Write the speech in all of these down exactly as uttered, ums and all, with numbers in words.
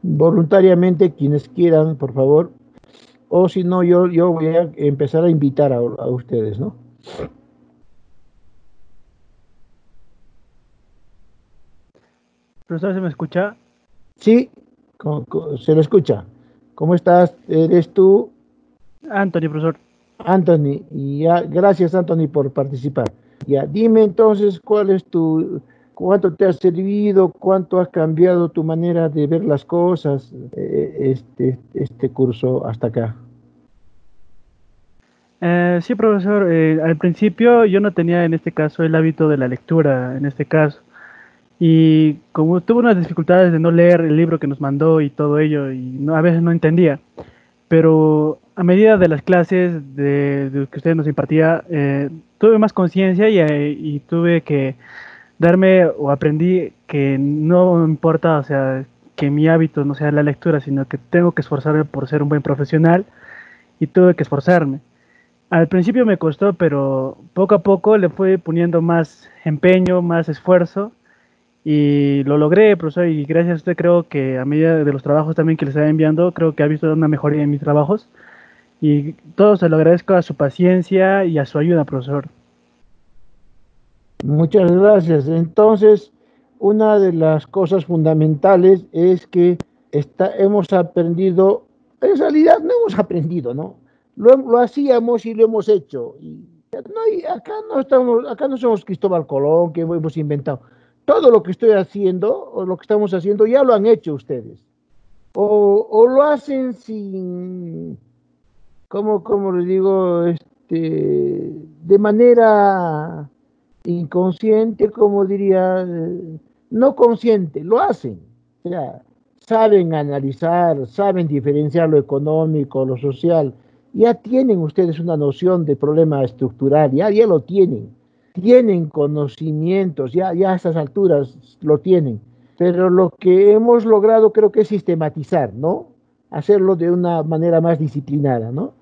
voluntariamente quienes quieran, por favor, o si no, yo, yo voy a empezar a invitar a, a ustedes, ¿no? Profesor, ¿se me escucha? Sí, co- co- se lo escucha. ¿Cómo estás? ¿Eres tú, Anthony, profesor. Anthony? Y ya, gracias, Anthony, por participar. Ya, dime entonces cuál es tu, cuánto te ha servido, cuánto has cambiado tu manera de ver las cosas, eh, este, este curso hasta acá. Eh, sí, profesor, eh, al principio yo no tenía en este caso el hábito de la lectura, en este caso. Y como tuve unas dificultades de no leer el libro que nos mandó y todo ello, y no- a veces no entendía, pero a medida de las clases de, de que usted nos impartía, eh, tuve más conciencia y, eh, y tuve que darme o aprendí que no importa, o sea, que mi hábito no sea la lectura, sino que tengo que esforzarme por ser un buen profesional y tuve que esforzarme. Al principio me costó, pero poco a poco le fui poniendo más empeño, más esfuerzo y lo logré, profesor, y gracias a usted creo que a medida de los trabajos también que le estaba enviando, creo que ha visto una mejoría en mis trabajos y todo se lo agradezco a su paciencia y a su ayuda, profesor. Muchas gracias. Entonces, una de las cosas fundamentales es que está, hemos aprendido, en realidad no hemos aprendido, ¿no? Lo, lo hacíamos y lo hemos hecho. Y no hay- acá no estamos, acá no somos Cristóbal Colón, que hemos inventado. Todo lo que estoy haciendo o lo que estamos haciendo ya lo han hecho ustedes. O, o lo hacen sin, ¿cómo, cómo le digo? Este, de manera inconsciente, como diría, eh, no consciente, lo hacen. O sea, saben analizar, saben diferenciar lo económico, lo social. Ya tienen ustedes una noción de problema estructural, ya, ya lo tienen. Tienen conocimientos, ya, ya a estas alturas lo tienen. Pero lo que hemos logrado creo que es sistematizar, ¿no? Hacerlo de una manera más disciplinada, ¿no?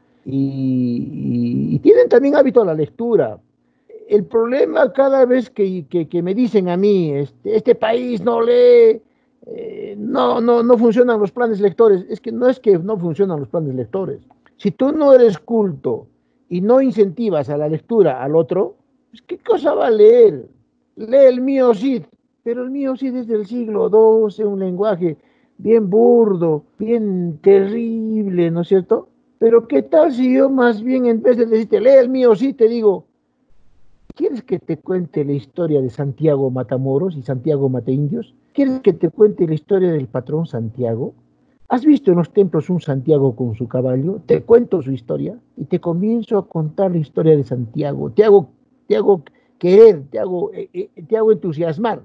Y, y, y tienen también hábito a la lectura. El problema cada vez que, que, que me dicen a mí, este, este país no lee, eh, no, no, no funcionan los planes lectores, es que no es que no funcionan los planes lectores. Si tú no eres culto y no incentivas a la lectura al otro, pues ¿qué cosa va a leer? Lee el mío Cid, pero el mío Cid es del siglo doce, un lenguaje bien burdo, bien terrible, ¿no es cierto? Pero ¿qué tal si yo más bien en vez de decirte, lee el mío Cid, te digo, ¿quieres que te cuente la historia de Santiago Matamoros y Santiago Mataindios? ¿Quieres que te cuente la historia del patrón Santiago? ¿Has visto en los templos un Santiago con su caballo? Te cuento su historia y te comienzo a contar la historia de Santiago. Te hago, te hago querer, te hago, eh, eh, te hago entusiasmar.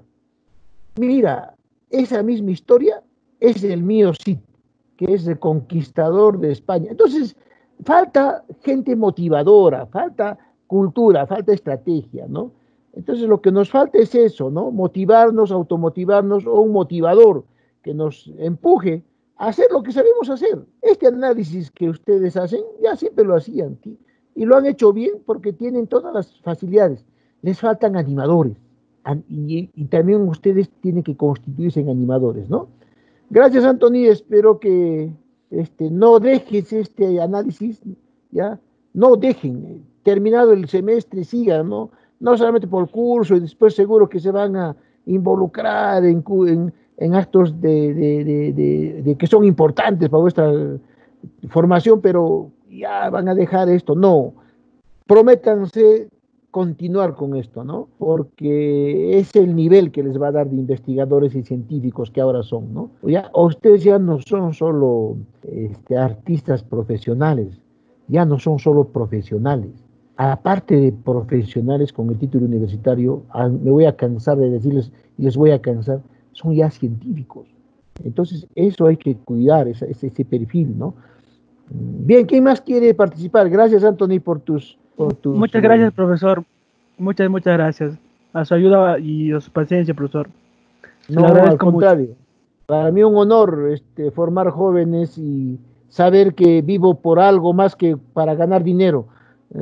Mira, esa misma historia es el mío Cid, que es el conquistador de España. Entonces, falta gente motivadora, falta cultura, falta estrategia, ¿no? Entonces, lo que nos falta es eso, ¿no? Motivarnos, automotivarnos o un motivador que nos empuje a hacer lo que sabemos hacer. Este análisis que ustedes hacen, ya siempre lo hacían, y lo han hecho bien porque tienen todas las facilidades. Les faltan animadores y, y, también ustedes tienen que constituirse en animadores, ¿no? Gracias, Anthony. Espero que este, no dejes este análisis, ¿ya? No dejen, eh, terminado el semestre, sigan, ¿no? No solamente por el curso y después seguro que se van a involucrar en, en, en actos de, de, de, de, de que son importantes para vuestra formación, pero ya van a dejar esto. No, prométanse continuar con esto, ¿no? Porque es el nivel que les va a dar de investigadores y científicos que ahora son, ¿no? Ya, ustedes ya no son solo este, artistas profesionales, ya no son solo profesionales. Aparte de profesionales con el título universitario, a, me voy a cansar de decirles, y les voy a cansar, son ya científicos. Entonces, eso hay que cuidar, ese, ese perfil, ¿no? Bien, ¿quién más quiere participar? Gracias, Anthony, por tus, por tus Muchas eh, gracias, profesor. Muchas, muchas gracias. A su ayuda y a su paciencia, profesor. Se lo no, al agradezco mucho. contrario. Para mí un honor este, formar jóvenes y saber que vivo por algo más que para ganar dinero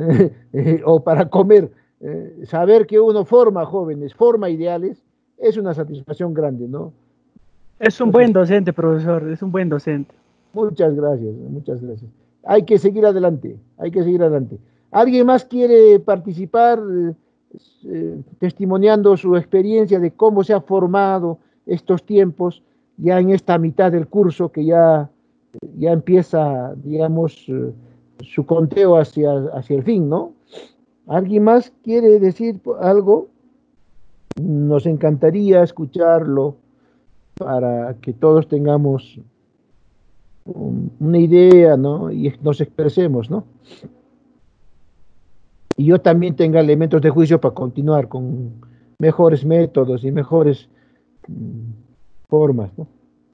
eh, o para comer. Eh, saber que uno forma jóvenes, forma ideales, es una satisfacción grande, ¿no? Es un buen Entonces, docente, profesor, es un buen docente. muchas gracias, muchas gracias. Hay que seguir adelante, hay que seguir adelante. ¿Alguien más quiere participar eh, eh, testimoniando su experiencia de cómo se ha formado estos tiempos ya en esta mitad del curso que ya, ya empieza, digamos, eh, su conteo hacia, hacia el fin, ¿no? ¿Alguien más quiere decir algo? Nos encantaría escucharlo para que todos tengamos un- una idea, ¿no? Y nos expresemos, ¿no? Y yo también tenga elementos de juicio para continuar con mejores métodos y mejores mm, formas, ¿no?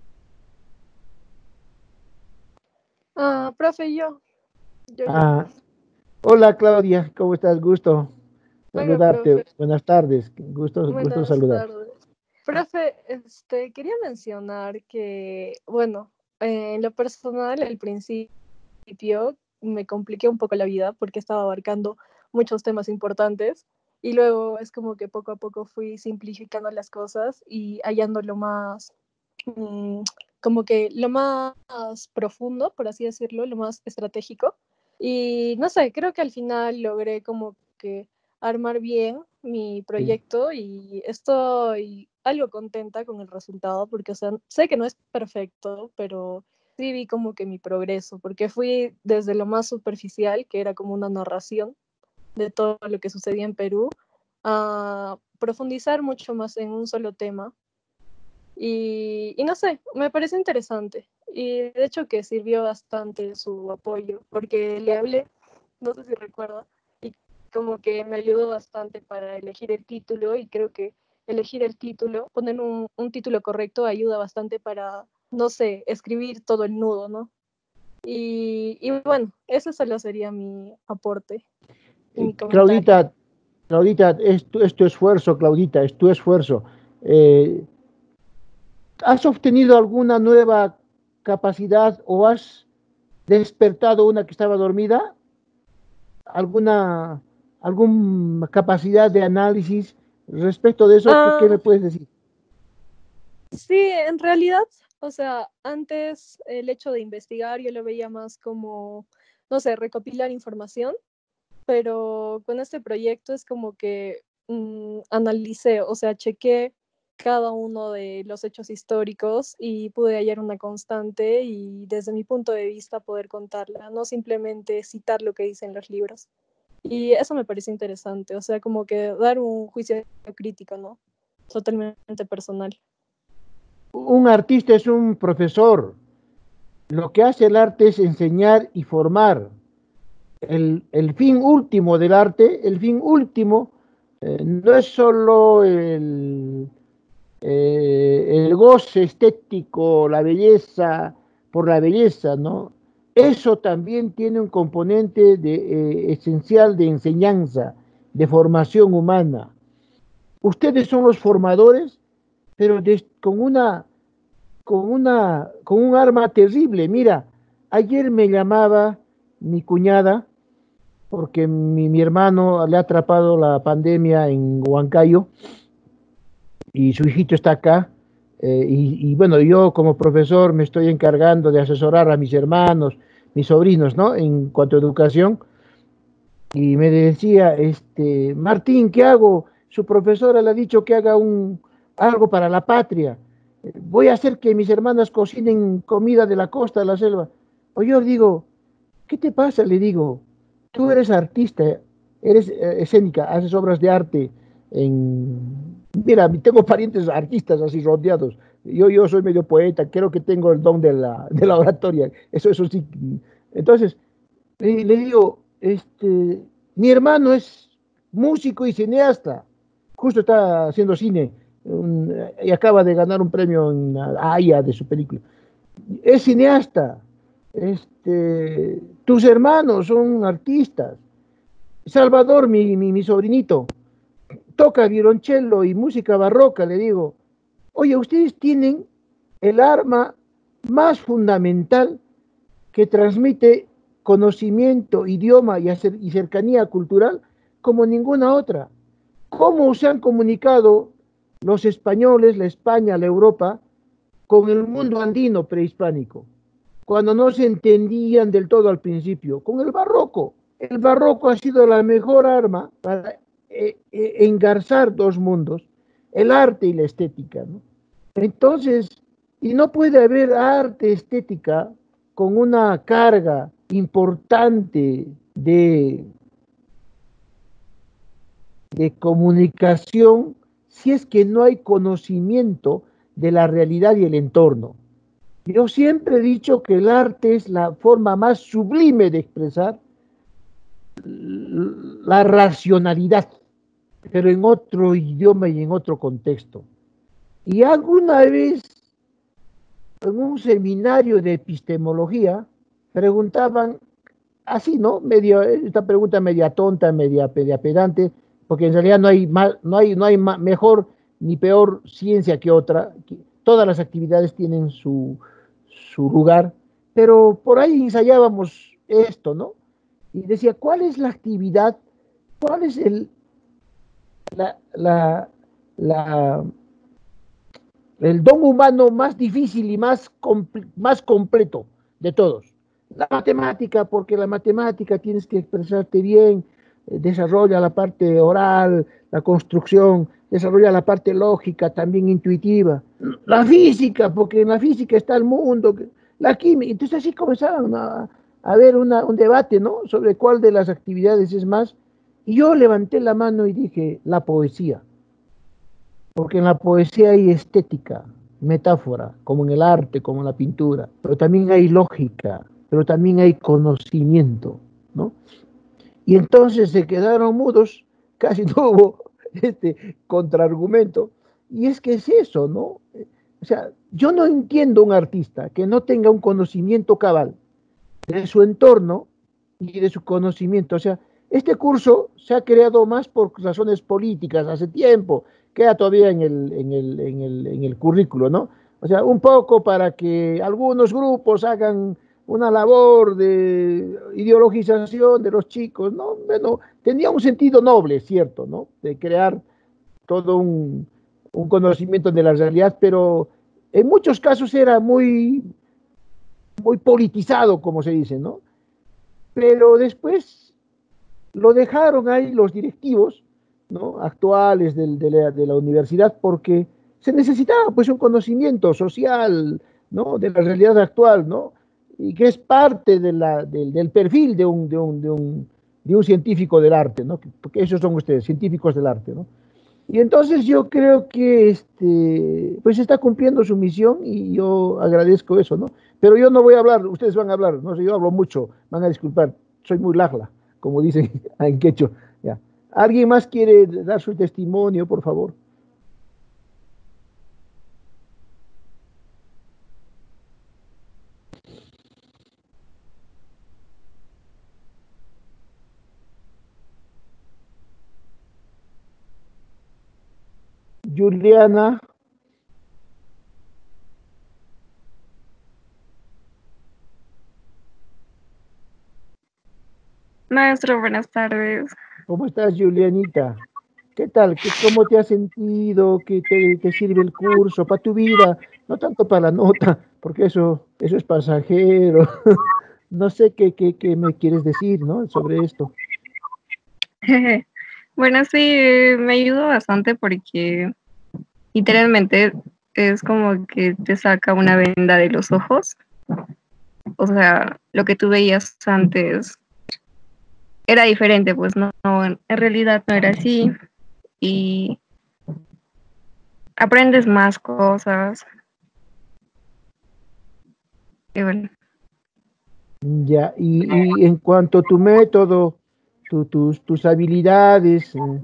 Ah, profe, yo, yo, yo. Ah, hola Claudia, ¿cómo estás? Gusto Oiga, saludarte. profe, Buenas tardes, gusto, gusto buenas saludarte. tardes. Profe, este, quería mencionar que, bueno, eh, en lo personal, al principio me compliqué un poco la vida porque estaba abarcando muchos temas importantes y luego es como que poco a poco fui simplificando las cosas y hallando lo más, mm, como que lo más profundo, por así decirlo, lo más estratégico. Y no sé, creo que al final logré como que armar bien mi Sí. proyecto y estoy algo contenta con el resultado porque, o sea, sé que no es perfecto, pero sí vi como que mi progreso, porque fui desde lo más superficial, que era como una narración de todo lo que sucedía en Perú, a profundizar mucho más en un solo tema. Y, y no sé, me parece interesante. Y de hecho que sirvió bastante su apoyo, porque le hablé, no sé si recuerda, y como que me ayudó bastante para elegir el título y creo que elegir el título, poner un, un título correcto ayuda bastante para, no sé, escribir todo el nudo, ¿no? Y, y bueno, ese solo sería mi aporte y Eh, mi comentario. Claudita, Claudita, es tu, es tu esfuerzo, Claudita, es tu esfuerzo. Eh, ¿Has obtenido alguna nueva capacidad o has despertado una que estaba dormida? ¿Alguna, alguna capacidad de análisis respecto de eso? ¿Qué, qué me Ah, puedes decir? sí, en realidad, o sea, antes el hecho de investigar yo lo veía más como, no sé, recopilar información, pero con este proyecto es como que mm, analicé, o sea, chequé cada uno de los hechos históricos y pude hallar una constante y desde mi punto de vista poder contarla, no simplemente citar lo que dicen los libros. Y eso me parece interesante, o sea, como que dar un juicio crítico, ¿no? Totalmente personal. Un artista es un profesor. Lo que hace el arte es enseñar y formar. El, el fin último del arte, el fin último, eh, no es solo el, eh, el goce estético, la belleza por la belleza, ¿no? Eso también tiene un componente de, eh, esencial de enseñanza, de formación humana. Ustedes son los formadores, pero de- con una, con una, con un arma terrible. Mira, ayer me llamaba mi cuñada porque mi, mi hermano le ha atrapado la pandemia en Huancayo y su hijito está acá. Eh, y, y, bueno, yo como profesor me estoy encargando de asesorar a mis hermanos, mis sobrinos, ¿no? En cuanto a educación. Y me decía, este, Martín, ¿qué hago? Su profesora le ha dicho que haga un, algo para la patria. Eh, Voy a hacer que mis hermanas cocinen comida de la costa, de la selva. O yo digo, ¿qué te pasa? Le digo, tú eres artista, eres eh, escénica, haces obras de arte en... Mira, tengo parientes artistas así rodeados. Yo, yo soy medio poeta, creo que tengo el don de la, de la oratoria. Eso, eso sí. Entonces, le, le digo, este, mi hermano es músico y cineasta. Justo está haciendo cine un- y acaba de ganar un premio en la Haya de su película. Es cineasta. Este, tus hermanos son artistas. Salvador, mi, mi, mi sobrinito, toca violonchelo y música barroca. Le digo, oye, ustedes tienen el arma más fundamental que transmite conocimiento, idioma y, acer- y cercanía cultural como ninguna otra. ¿Cómo se han comunicado los españoles, la España, la Europa, con el mundo andino prehispánico, cuando no se entendían del todo al principio, con el barroco. El barroco ha sido la mejor arma para eh, eh, engarzar dos mundos, el arte y la estética, ¿no? Entonces, y no puede haber arte estética con una carga importante de, de comunicación si es que no hay conocimiento de la realidad y el entorno. Yo siempre he dicho que el arte es la forma más sublime de expresar la racionalidad, pero en otro idioma y en otro contexto. Y alguna vez, en un seminario de epistemología, preguntaban, así, ¿no? Medio, esta pregunta media tonta, media, media pedante, porque en realidad no hay, más, no hay, no hay más, mejor ni peor ciencia que otra. Todas las actividades tienen su, su lugar, pero por ahí ensayábamos esto, ¿no? Y decía, ¿cuál es la actividad, cuál es el, la, la, la, el don humano más difícil y más, más completo de todos? La matemática, porque la matemática tienes que expresarte bien, eh, desarrolla la parte oral, la construcción, desarrolla la parte lógica, también intuitiva. La física, porque en la física está el mundo, la química. Entonces así comenzaron a, a ver una, un debate, ¿no? Sobre cuál de las actividades es más. Y yo levanté la mano y dije, la poesía. Porque en la poesía hay estética, metáfora, como en el arte, como en la pintura, pero también hay lógica, pero también hay conocimiento, ¿no? Y entonces se quedaron mudos, casi no hubo este contraargumento, y es que es eso, ¿no? O sea, yo no entiendo un artista que no tenga un conocimiento cabal de su entorno y de su conocimiento. O sea, este curso se ha creado más por razones políticas hace tiempo, queda todavía en el, en el, en el, en el currículo, ¿no? O sea, un poco para que algunos grupos hagan una labor de ideologización de los chicos, ¿no? Bueno, tenía un sentido noble, cierto, ¿no? De crear todo un, un conocimiento de la realidad, pero en muchos casos era muy, muy politizado, como se dice, ¿no? Pero después lo dejaron ahí los directivos, ¿no? Actuales del, de, la, de la universidad, porque se necesitaba pues un conocimiento social, ¿no? De la realidad actual, ¿no? Y que es parte de la, del, del perfil de un, de, un, de, un, de un científico del arte, ¿no? Porque esos son ustedes, científicos del arte, ¿no? Y entonces yo creo que este, pues está cumpliendo su misión y yo agradezco eso, ¿no? Pero yo no voy a hablar, ustedes van a hablar, no sé, yo hablo mucho, van a disculpar, soy muy lajla, como dicen en quechua. Ya. ¿Alguien más quiere dar su testimonio, por favor? Juliana, Maestro, buenas tardes. ¿cómo estás, Julianita? ¿Qué tal? ¿Qué, ¿Cómo te has sentido? ¿Qué te, te sirve el curso para tu vida? No tanto para la nota, porque eso, eso es pasajero. No sé qué, qué, qué me quieres decir, ¿no? Sobre esto. Bueno, sí, eh, me ayudó bastante porque literalmente es como que te saca una venda de los ojos. O sea, lo que tú veías antes era diferente, pues no, no, en realidad no era así. Y aprendes más cosas. Y bueno. Ya, y, y en cuanto a tu método, tu, tus, tus habilidades eh,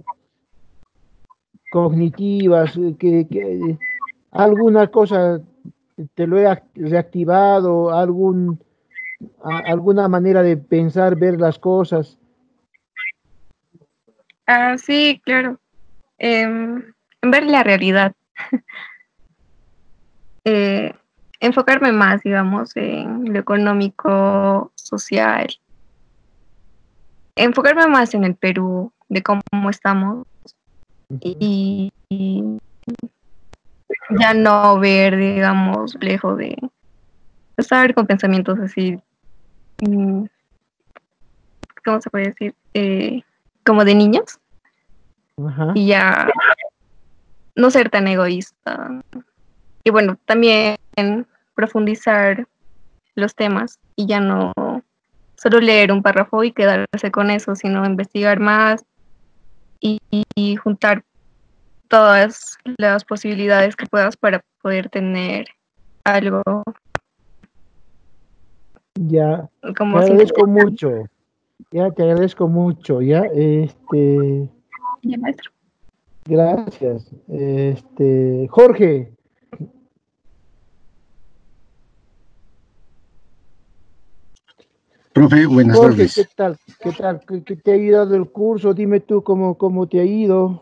cognitivas, eh, que, que alguna cosa te lo he act- reactivado, algún, a- alguna manera de pensar, ver las cosas. Ah, sí, claro. Em, ver la realidad. Eh, enfocarme más, digamos, en lo económico, social, enfocarme más en el Perú, de cómo estamos Ujú. y, y ya no ver, digamos, lejos de estar con pensamientos así, mm, ¿cómo se puede decir? Eh, como de niños, Ajá. y ya no ser tan egoísta. Y bueno, también profundizar los temas y ya no solo leer un párrafo y quedarse con eso, sino investigar más y, y juntar todas las posibilidades que puedas para poder tener algo Ya, te como agradezco simple. mucho. Ya, te agradezco mucho. Ya, este, Ya, maestro. gracias. Este, Jorge, Profe, buenas Jorge, ¿qué tardes. tal? ¿Qué tal? ¿Qué, qué te ha ido el curso? Dime tú cómo, cómo te ha ido.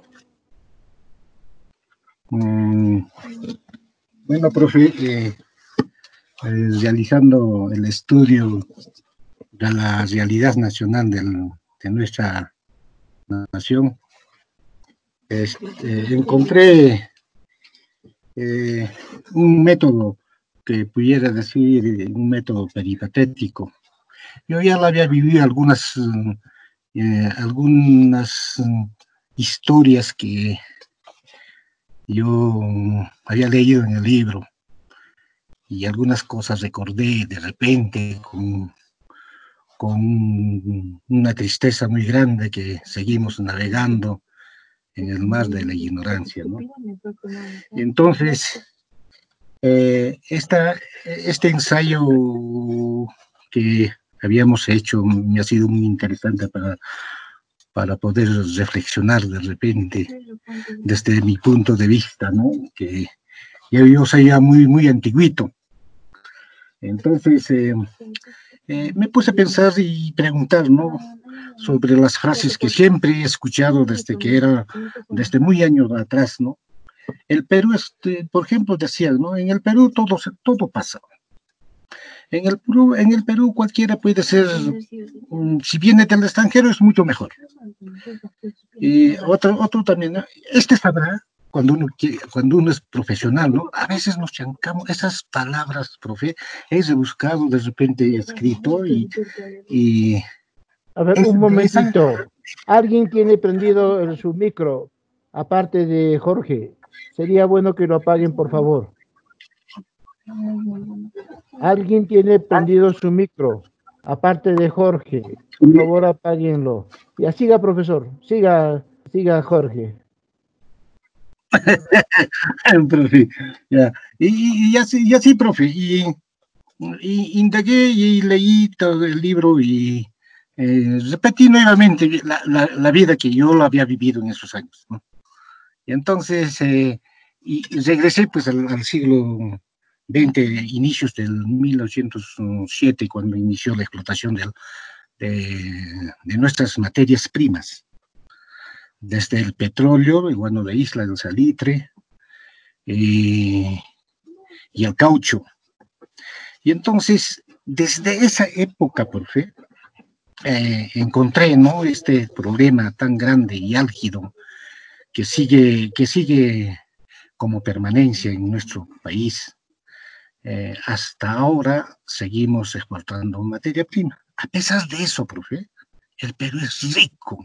Mm, bueno, profe, eh, eh, realizando el estudio de la realidad nacional del- de nuestra nación, este, encontré eh, un método que pudiera decir eh, un método peripatético. Yo ya lo había vivido algunas, mm, eh, algunas mm, historias que yo mm, había leído en el libro y algunas cosas recordé de repente con, con una tristeza muy grande que seguimos navegando en el mar de la ignorancia, ¿no? Y entonces, eh, esta, este ensayo que habíamos hecho me ha sido muy interesante para, para poder reflexionar de repente desde mi punto de vista, ¿no? Que yo, yo soy ya muy, muy antiguito. Entonces, eh, eh, me puse a pensar y preguntar, ¿no? Sobre las frases que siempre he escuchado desde que era, desde muy años atrás, ¿no? El Perú, este, por ejemplo, decía, ¿no? En el Perú todo, todo pasa. En el Perú, en el Perú cualquiera puede ser, um, si viene del extranjero es mucho mejor. Y otro, otro también, ¿no? Este sabrá, cuando uno, quiere, cuando uno es profesional, ¿no? A veces nos chancamos, esas palabras, profe, es rebuscado, de repente escrito y... y A ver, es un de esa, momentito. ¿Alguien tiene prendido el, su micro, aparte de Jorge? Sería bueno que lo apaguen, por favor. ¿Alguien tiene prendido su micro, aparte de Jorge? Por favor, apáguenlo. Ya siga, profesor. Siga, siga, Jorge. profe, ya. Y, y así, y así, profe, y, y indagué y leí todo el libro y eh, repetí nuevamente la, la, la, vida que yo lo había vivido en esos años, ¿no? Y entonces, eh, y regresé pues al, al siglo veinte, inicios del mil novecientos siete, cuando inició la explotación del, de, de nuestras materias primas, desde el petróleo, y bueno, la isla del salitre, eh, y el caucho. Y entonces, desde esa época, profe, eh, encontré, ¿no?, este problema tan grande y álgido que sigue, que sigue como permanencia en nuestro país. Eh, hasta ahora seguimos exportando materia prima. A pesar de eso, profe, el Perú es rico.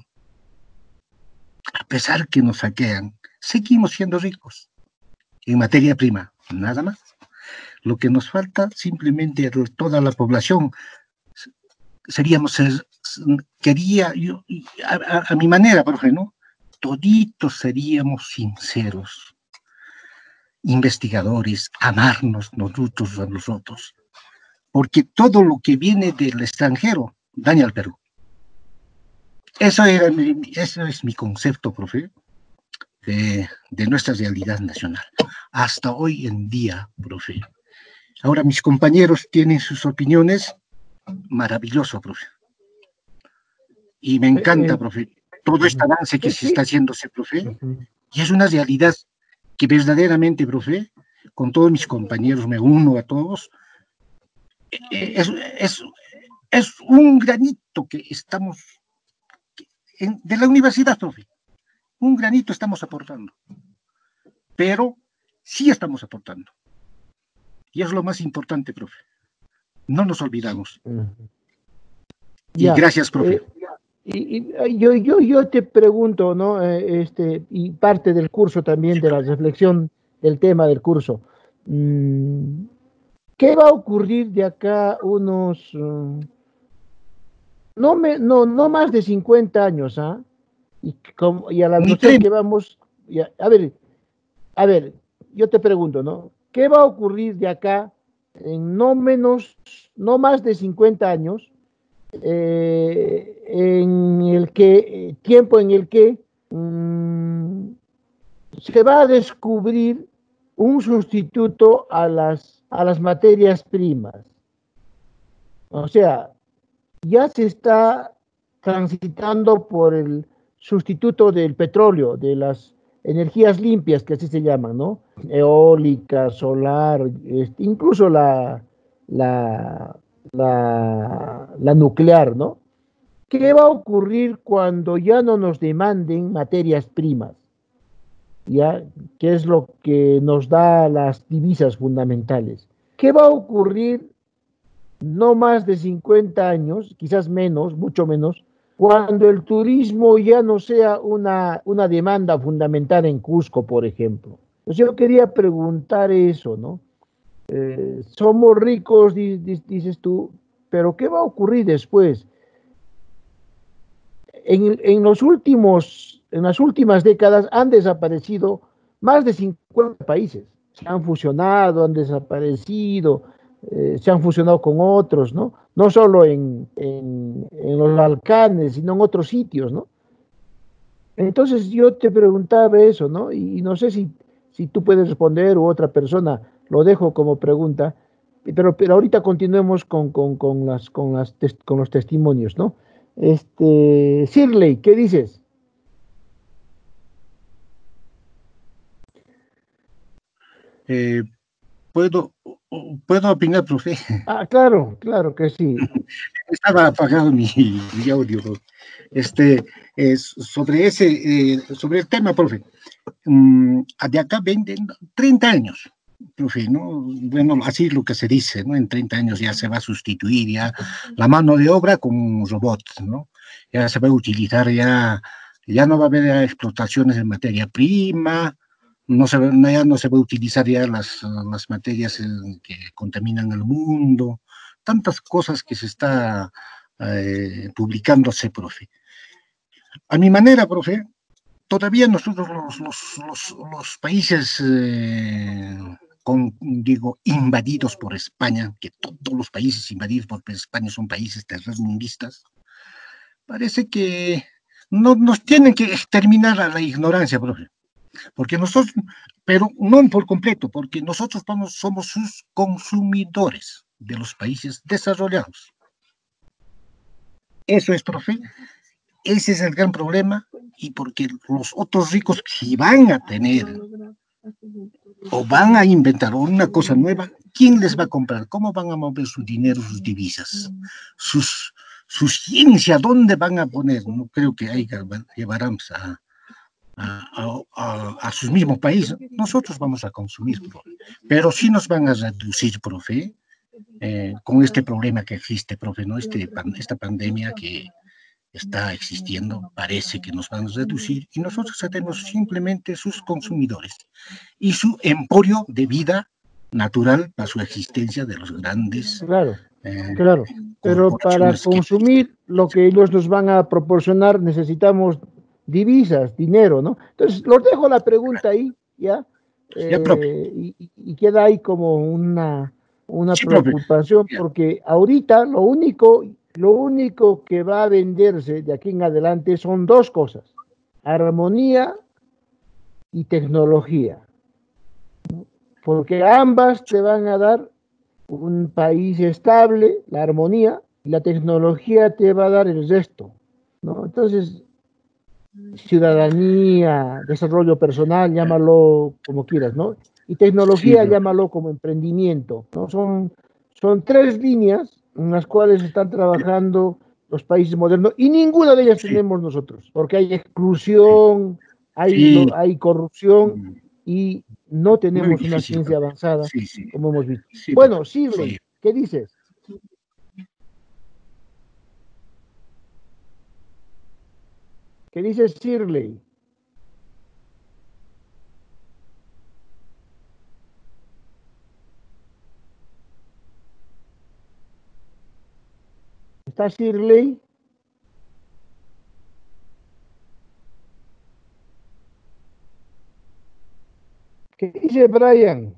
A pesar que nos saquean, seguimos siendo ricos en materia prima, nada más. Lo que nos falta simplemente toda la población seríamos, quería, yo, a, a, a mi manera, profe, ¿no? Toditos seríamos sinceros, investigadores, amarnos nosotros a nosotros, porque todo lo que viene del extranjero daña al Perú. Eso, era mi, eso es mi concepto, profe, de, de nuestra realidad nacional. Hasta hoy en día, profe. Ahora mis compañeros tienen sus opiniones. Maravilloso, profe. Y me encanta, profe, todo este avance que se está haciéndose, profe. Y es una realidad que verdaderamente, profe, con todos mis compañeros, me uno a todos, es, es, es un granito que estamos, en, de la universidad, profe, un granito estamos aportando. Pero sí estamos aportando. Y es lo más importante, profe. No nos olvidamos. Uh-huh. Y Ya, gracias, profe. Eh, y, y yo, yo, yo te pregunto, ¿no? Eh, este, y parte del curso también, de la reflexión del tema del curso. Mm, ¿qué va a ocurrir de acá unos, uh, no, me, no, no más de cincuenta años, ¿ah? Y, como, y a la velocidad que vamos, ya, a ver, a ver, yo te pregunto, ¿no? ¿Qué va a ocurrir de acá en no menos, no más de cincuenta años? Eh, en el que, eh, tiempo en el que mmm, se va a descubrir un sustituto a las, a las materias primas. O sea, ya se está transitando por el sustituto del petróleo, de las energías limpias, que así se llaman, ¿no? Eólica, solar, este, incluso la, la, la, la nuclear, ¿no? ¿Qué va a ocurrir cuando ya no nos demanden materias primas? ¿Ya? ¿Qué es lo que nos da las divisas fundamentales? ¿Qué va a ocurrir no más de cincuenta años, quizás menos, mucho menos, cuando el turismo ya no sea una, una demanda fundamental en Cusco, por ejemplo? Pues yo quería preguntar eso, ¿no? Eh, somos ricos, dices tú, pero ¿qué va a ocurrir después? En, en, los últimos, en las últimas décadas han desaparecido más de cincuenta países. Se han fusionado, han desaparecido, eh, se han fusionado con otros, ¿no? No solo en, en, en los Balcanes, sino en otros sitios, ¿no? Entonces yo te preguntaba eso, ¿no? Y, y no sé si, si tú puedes responder u otra persona, lo dejo como pregunta, pero, pero ahorita continuemos con, con, con, las, con, las con los testimonios, ¿no? Este, Shirley, ¿qué dices? Eh, ¿puedo, ¿Puedo opinar, profe? Ah, claro, claro que sí. Estaba apagado mi, mi audio. Este, es sobre ese, eh, sobre el tema, profe. Um, de acá veinte, treinta años, profe, ¿no? Bueno, así es lo que se dice, ¿no? En treinta años ya se va a sustituir ya la mano de obra con robots, ¿no? Ya se va a utilizar, ya, ya no va a haber explotaciones de materia prima, no se, ya no se va a utilizar ya las, las materias que contaminan el mundo, tantas cosas que se está eh, publicándose, profe. A mi manera, profe, todavía nosotros los, los, los, los países, eh, con, digo, invadidos por España, que to todos los países invadidos por España son países tercermundistas, parece que no, nos tienen que exterminar a la ignorancia, profe. Porque nosotros, pero no por completo, porque nosotros vamos, somos sus consumidores de los países desarrollados. Eso es, profe. Ese es el gran problema, y porque los otros ricos, si van a tener o van a inventar una cosa nueva, ¿quién les va a comprar? ¿Cómo van a mover su dinero, sus divisas? Sus, su ciencia, ¿dónde van a poner? No creo que ahí llevarán a, a, a, a sus mismos países. Nosotros vamos a consumir, profe. Pero sí nos van a reducir, profe, eh, con este problema que existe, profe, ¿no? Este, esta pandemia que está existiendo, parece que nos van a reducir, y nosotros seremos simplemente sus consumidores y su emporio de vida natural para su existencia de los grandes. Claro, eh, claro, pero para consumir que... lo que ellos nos van a proporcionar necesitamos divisas, dinero, ¿no? Entonces, los dejo la pregunta ahí, ¿ya? Eh, ya y, y queda ahí como una, una sí, preocupación, profe. Porque ahorita lo único... Lo único que va a venderse de aquí en adelante son dos cosas: armonía y tecnología. Porque ambas te van a dar un país estable, la armonía, y la tecnología te va a dar el resto, ¿no? Entonces, ciudadanía, desarrollo personal, llámalo como quieras, ¿no? Y tecnología, sí, llámalo como emprendimiento, ¿no? Son, son tres líneas en las cuales están trabajando los países modernos, y ninguna de ellas sí. tenemos nosotros, porque hay exclusión, hay, sí. lo, hay corrupción, y no tenemos Muy una difícil. ciencia avanzada, Sí, sí. como hemos visto. Sí, Bueno, Shirley, sí. ¿qué dices? ¿Qué dices, Shirley? ¿Está Shirley? ¿Qué dice Brian?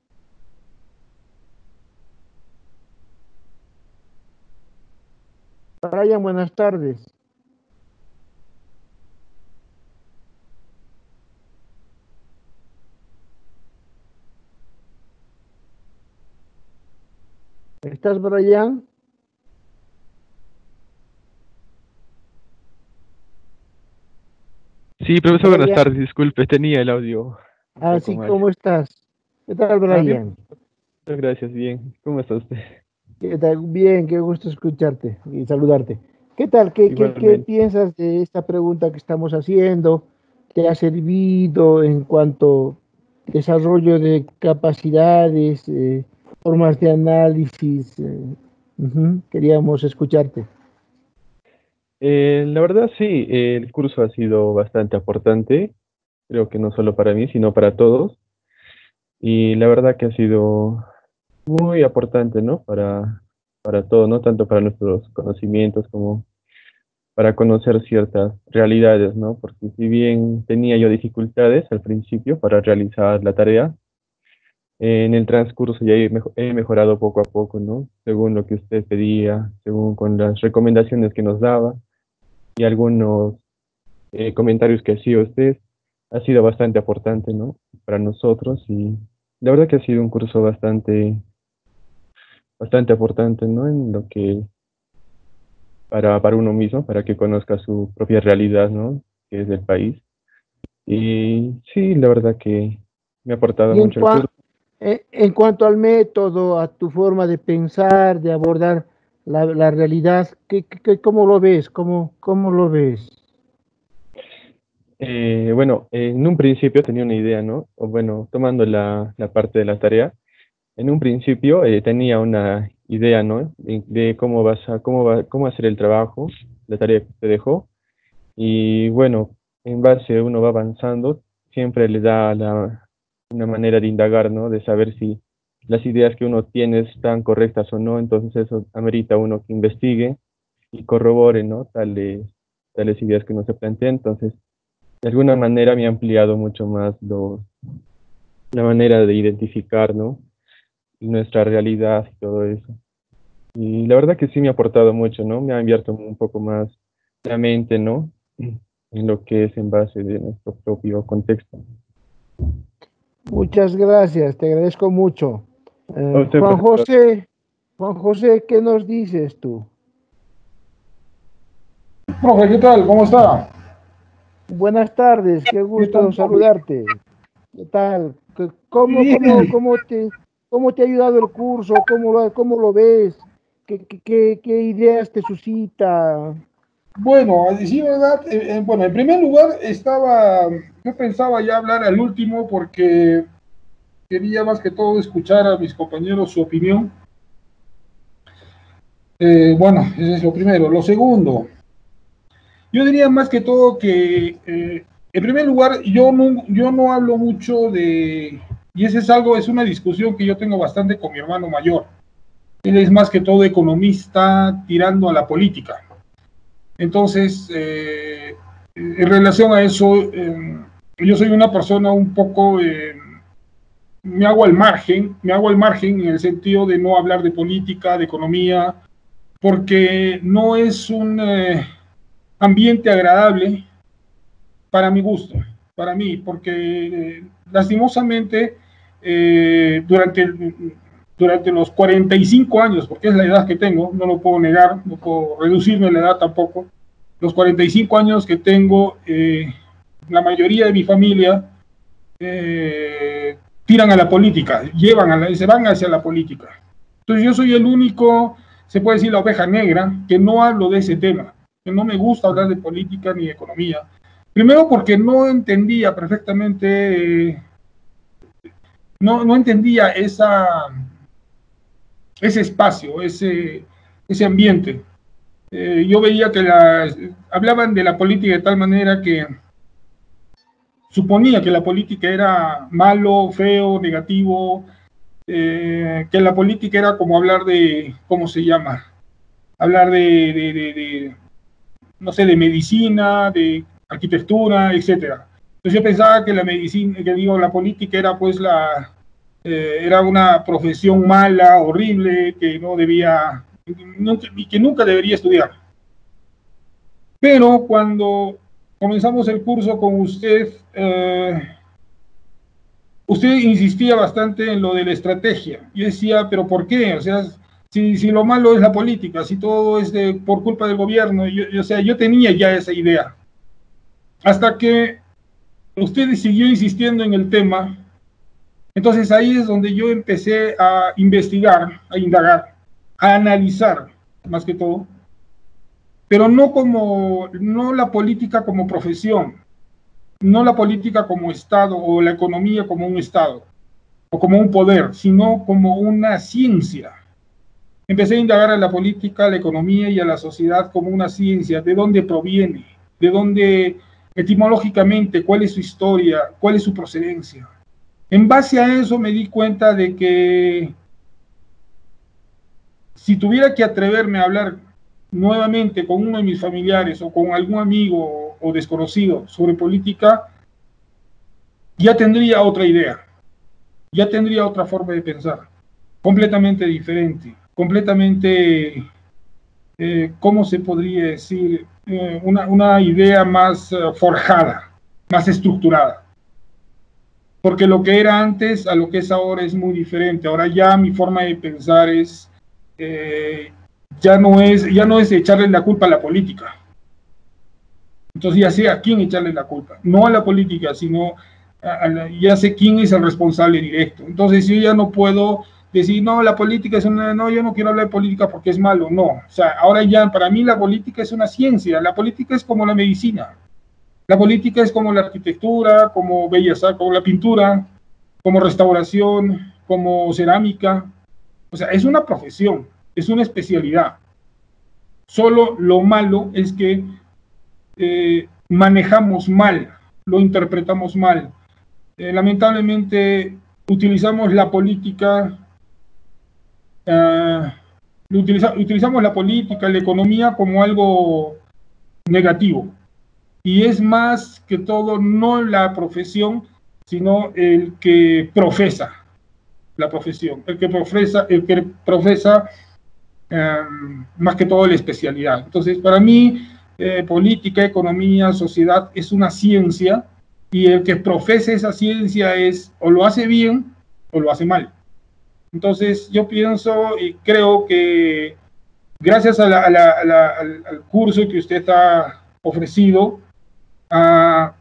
Brian, buenas tardes. ¿Estás, Brian? Sí, profesor, buenas Brian. tardes. Disculpe, tenía el audio un poco Así, mal. ¿cómo estás? ¿Qué tal, Ah, bien. Brian? Muchas gracias, bien. ¿Cómo está usted? ¿Qué tal? Bien, qué gusto escucharte y saludarte. ¿Qué tal? ¿Qué, qué, qué Igualmente. piensas de esta pregunta que estamos haciendo? ¿Te ha servido en cuanto a desarrollo de capacidades, eh, formas de análisis? eh, ujú, Queríamos escucharte. Eh, la verdad, sí, eh, el curso ha sido bastante aportante. Creo que no solo para mí, sino para todos. Y la verdad que ha sido muy aportante, ¿no? Para, para todo, ¿no? Tanto para nuestros conocimientos como para conocer ciertas realidades, ¿no? Porque si bien tenía yo dificultades al principio para realizar la tarea, en el transcurso ya he, mejo- he mejorado poco a poco, ¿no? Según lo que usted pedía, según con las recomendaciones que nos daba y algunos eh, comentarios que hacía usted, ha sido bastante aportante, ¿no? Para nosotros y la verdad que ha sido un curso bastante, bastante aportante, ¿no? En lo que para, para uno mismo, para que conozca su propia realidad, ¿no? Que es del país. Y sí, la verdad que me ha aportado Y en, mucho el cua- curso. en, en cuanto al método, a tu forma de pensar, de abordar la, la realidad, ¿qué, qué- qué- ¿cómo lo ves? ¿Cómo, cómo lo ves? Eh, bueno, en un principio tenía una idea, ¿no? O bueno, tomando la, la parte de la tarea, en un principio eh, tenía una idea, ¿no? De, de cómo vas a, cómo va, cómo hacer el trabajo, la tarea que te dejó. Y bueno, en base uno va avanzando, siempre le da la, una manera de indagar, ¿no? De saber si las ideas que uno tiene están correctas o no. Entonces eso amerita uno que investigue y corrobore, ¿no? Tales, tales ideas que uno se plantea. Entonces, de alguna manera me ha ampliado mucho más los, la manera de identificar, ¿no? Nuestra realidad y todo eso. Y la verdad que sí me ha aportado mucho, ¿no? Me ha abierto un poco más la mente, ¿no? En lo que es en base de nuestro propio contexto. Muchas gracias, te agradezco mucho. A Eh, usted, Juan profesor. José, Juan José, ¿qué nos dices tú? Profe, ¿qué tal? ¿Cómo está? Buenas tardes, qué ¿Qué gusto tal, profe? saludarte. ¿Qué tal? ¿Qué- ¿Cómo, Muy cómo, bien. cómo te, cómo te ha ayudado el curso? ¿Cómo lo, cómo lo ves? ¿Qué, qué, qué- qué ideas te suscita? Bueno, a decir verdad, eh, eh, bueno, en primer lugar estaba, yo pensaba ya hablar al último porque quería más que todo escuchar a mis compañeros su opinión. Eh, bueno, ese es lo primero. Lo segundo, yo diría más que todo que, eh, en primer lugar, yo no, yo no hablo mucho de, y ese es algo, es una discusión que yo tengo bastante con mi hermano mayor. Él es más que todo economista tirando a la política. Entonces, eh, en relación a eso, eh, yo soy una persona un poco, eh, me hago al margen, me hago al margen en el sentido de no hablar de política, de economía, porque no es un eh, ambiente agradable para mi gusto, para mí, porque eh, lastimosamente eh, durante, durante los cuarenta y cinco años, porque es la edad que tengo, no lo puedo negar, no puedo reducirme la edad tampoco, los cuarenta y cinco años que tengo, eh, la mayoría de mi familia eh, tiran a la política, llevan a la, se van hacia la política. Entonces yo soy el único, se puede decir la oveja negra, que no hablo de ese tema, que no me gusta hablar de política ni de economía. Primero porque no entendía perfectamente eh, no, no entendía esa, ese espacio, ese, ese ambiente. Eh, yo veía que la, hablaban de la política de tal manera que suponía que la política era malo, feo, negativo, eh, que la política era como hablar de, ¿cómo se llama? Hablar de, de, de, de no sé, de medicina, de arquitectura, etcétera. Entonces yo pensaba que la medicina, que digo, la política era pues la, eh, era una profesión mala, horrible, que no debía, y que nunca debería estudiar. Pero cuando comenzamos el curso con usted, eh, usted insistía bastante en lo de la estrategia. Yo decía, ¿pero por qué? O sea, si, si lo malo es la política, si todo es de, por culpa del gobierno, yo, yo, o sea, yo tenía ya esa idea. Hasta que usted siguió insistiendo en el tema, entonces ahí es donde yo empecé a investigar, a indagar, a analizar, más que todo, pero no como, no la política como profesión, no la política como Estado o la economía como un Estado o como un poder, sino como una ciencia. Empecé a indagar a la política, a la economía y a la sociedad como una ciencia, de dónde proviene, de dónde etimológicamente, cuál es su historia, cuál es su procedencia. En base a eso me di cuenta de que si tuviera que atreverme a hablar nuevamente con uno de mis familiares o con algún amigo o desconocido sobre política, ya tendría otra idea, ya tendría otra forma de pensar, completamente diferente, completamente, eh, ¿cómo se podría decir? Eh, una, una idea más uh, forjada, más estructurada. Porque lo que era antes a lo que es ahora es muy diferente. Ahora ya mi forma de pensar es, eh, ya no es, ya no es echarle la culpa a la política. Entonces ya sé a quién echarle la culpa. No a la política, sino a, a la, ya sé quién es el responsable directo. Entonces yo ya no puedo decir, no, la política es una, no, yo no quiero hablar de política porque es malo. No, o sea, ahora ya para mí la política es una ciencia. La política es como la medicina. La política es como la arquitectura, como bellas artes, como la pintura, como restauración, como cerámica. O sea, es una profesión, es una especialidad. Solo lo malo es que eh, manejamos mal, lo interpretamos mal. Eh, lamentablemente utilizamos la política, uh, utiliza, utilizamos la política, la economía como algo negativo. Y es más que todo no la profesión, sino el que profesa la profesión, el que profesa, el que profesa um, más que todo la especialidad. Entonces, para mí, eh, política, economía, sociedad es una ciencia, y el que profese esa ciencia es o lo hace bien o lo hace mal. Entonces, yo pienso y creo que gracias a la, a la, a la, al, al curso que usted ha ofrecido, Uh,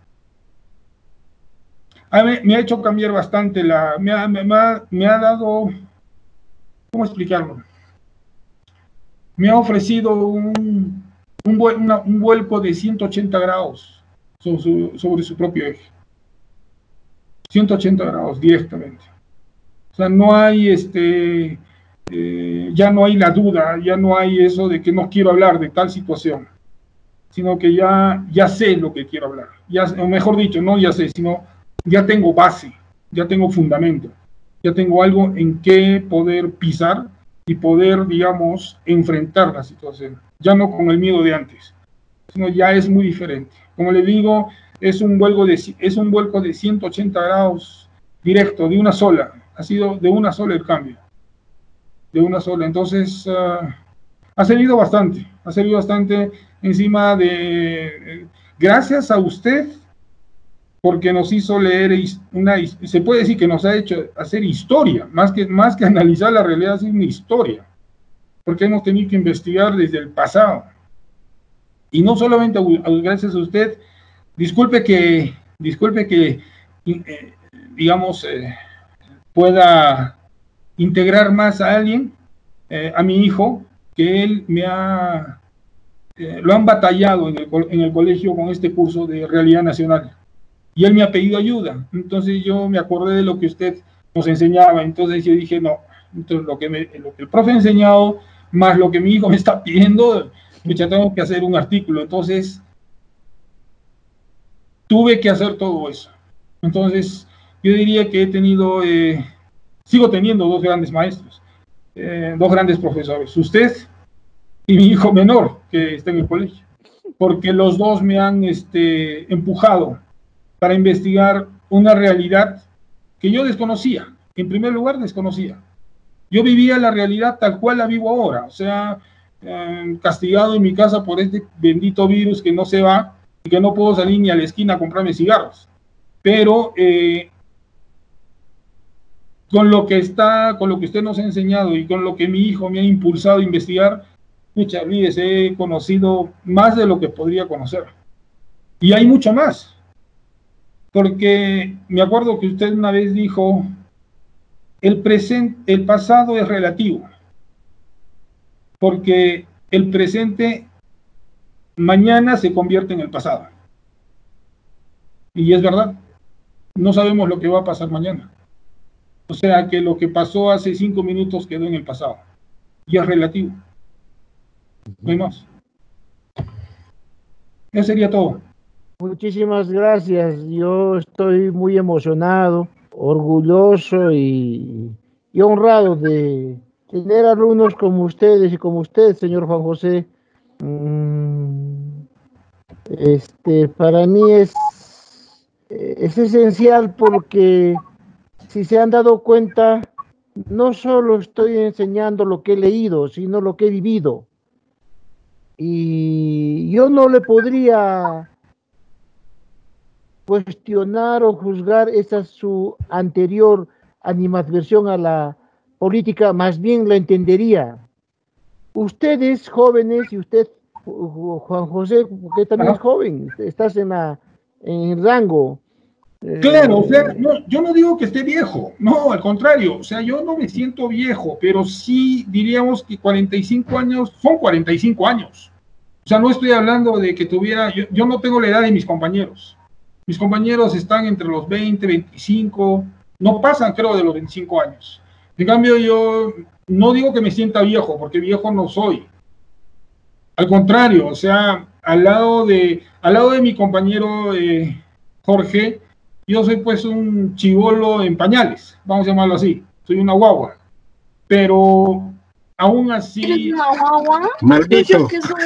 me, me ha hecho cambiar bastante, la, me, ha, me, ha, me ha dado, ¿cómo explicarlo? Me ha ofrecido un, un, una, un vuelco de ciento ochenta grados sobre su, sobre su propio eje. ciento ochenta grados directamente. O sea, no hay este, eh, ya no hay la duda, ya no hay eso de que no quiero hablar de tal situación, sino que ya, ya sé lo que quiero hablar, ya, o mejor dicho, no ya sé, sino ya tengo base, ya tengo fundamento, ya tengo algo en que poder pisar y poder, digamos, enfrentar la situación, ya no con el miedo de antes, sino ya es muy diferente. Como le digo, es un vuelco de, es un vuelco de ciento ochenta grados directo, de una sola, ha sido de una sola el cambio, de una sola, entonces uh, ha servido bastante, ha servido bastante encima de, gracias a usted, porque nos hizo leer una, se puede decir que nos ha hecho hacer historia, más que, más que analizar la realidad, es una historia, porque hemos tenido que investigar desde el pasado, y no solamente gracias a usted, disculpe que, disculpe que, eh, digamos, eh, pueda integrar más a alguien, eh, a mi hijo, que él me ha Eh, lo han batallado en el, en el colegio con este curso de realidad nacional, y él me ha pedido ayuda. Entonces yo me acordé de lo que usted nos enseñaba. Entonces yo dije, no, entonces lo que, me, lo que el profe ha enseñado, más lo que mi hijo me está pidiendo, ya tengo que hacer un artículo. Entonces, tuve que hacer todo eso. Entonces, yo diría que he tenido, eh, sigo teniendo dos grandes maestros, eh, dos grandes profesores, usted y mi hijo menor, que está en el colegio, porque los dos me han este, empujado para investigar una realidad que yo desconocía. En primer lugar, desconocía. Yo vivía la realidad tal cual la vivo ahora, o sea, eh, castigado en mi casa por este bendito virus que no se va y que no puedo salir ni a la esquina a comprarme cigarros. Pero eh, con lo que está, con lo que usted nos ha enseñado y con lo que mi hijo me ha impulsado a investigar, muchas veces he conocido más de lo que podría conocer. Y hay mucho más. Porque me acuerdo que usted una vez dijo, el presente, el pasado es relativo. Porque el presente mañana se convierte en el pasado. Y es verdad. No sabemos lo que va a pasar mañana. O sea que lo que pasó hace cinco minutos quedó en el pasado. Y es relativo. No hay más. Eso sería todo. Muchísimas gracias. Yo estoy muy emocionado, orgulloso y, y honrado de tener alumnos como ustedes y como usted, señor Juan José. Este, para mí es, es esencial porque si se han dado cuenta, no solo estoy enseñando lo que he leído, sino lo que he vivido. Y yo no le podría cuestionar o juzgar esa su anterior animadversión a la política, más bien la entendería. Ustedes jóvenes, y usted, Juan José, porque también es joven, estás en, la, en el rango. Claro, o sea, no, yo no digo que esté viejo, no, al contrario, o sea, yo no me siento viejo, pero sí diríamos que cuarenta y cinco años son cuarenta y cinco años. O sea, no estoy hablando de que tuviera, yo, yo no tengo la edad de mis compañeros. Mis compañeros están entre los veinte, veinticinco, no pasan creo de los veinticinco años. En cambio yo no digo que me sienta viejo, porque viejo no soy. Al contrario, o sea, al lado de, al lado de mi compañero eh, Jorge, yo soy pues un chibolo en pañales, vamos a llamarlo así, soy una guagua. Pero aún así... ¿Eres una guagua? Maldito.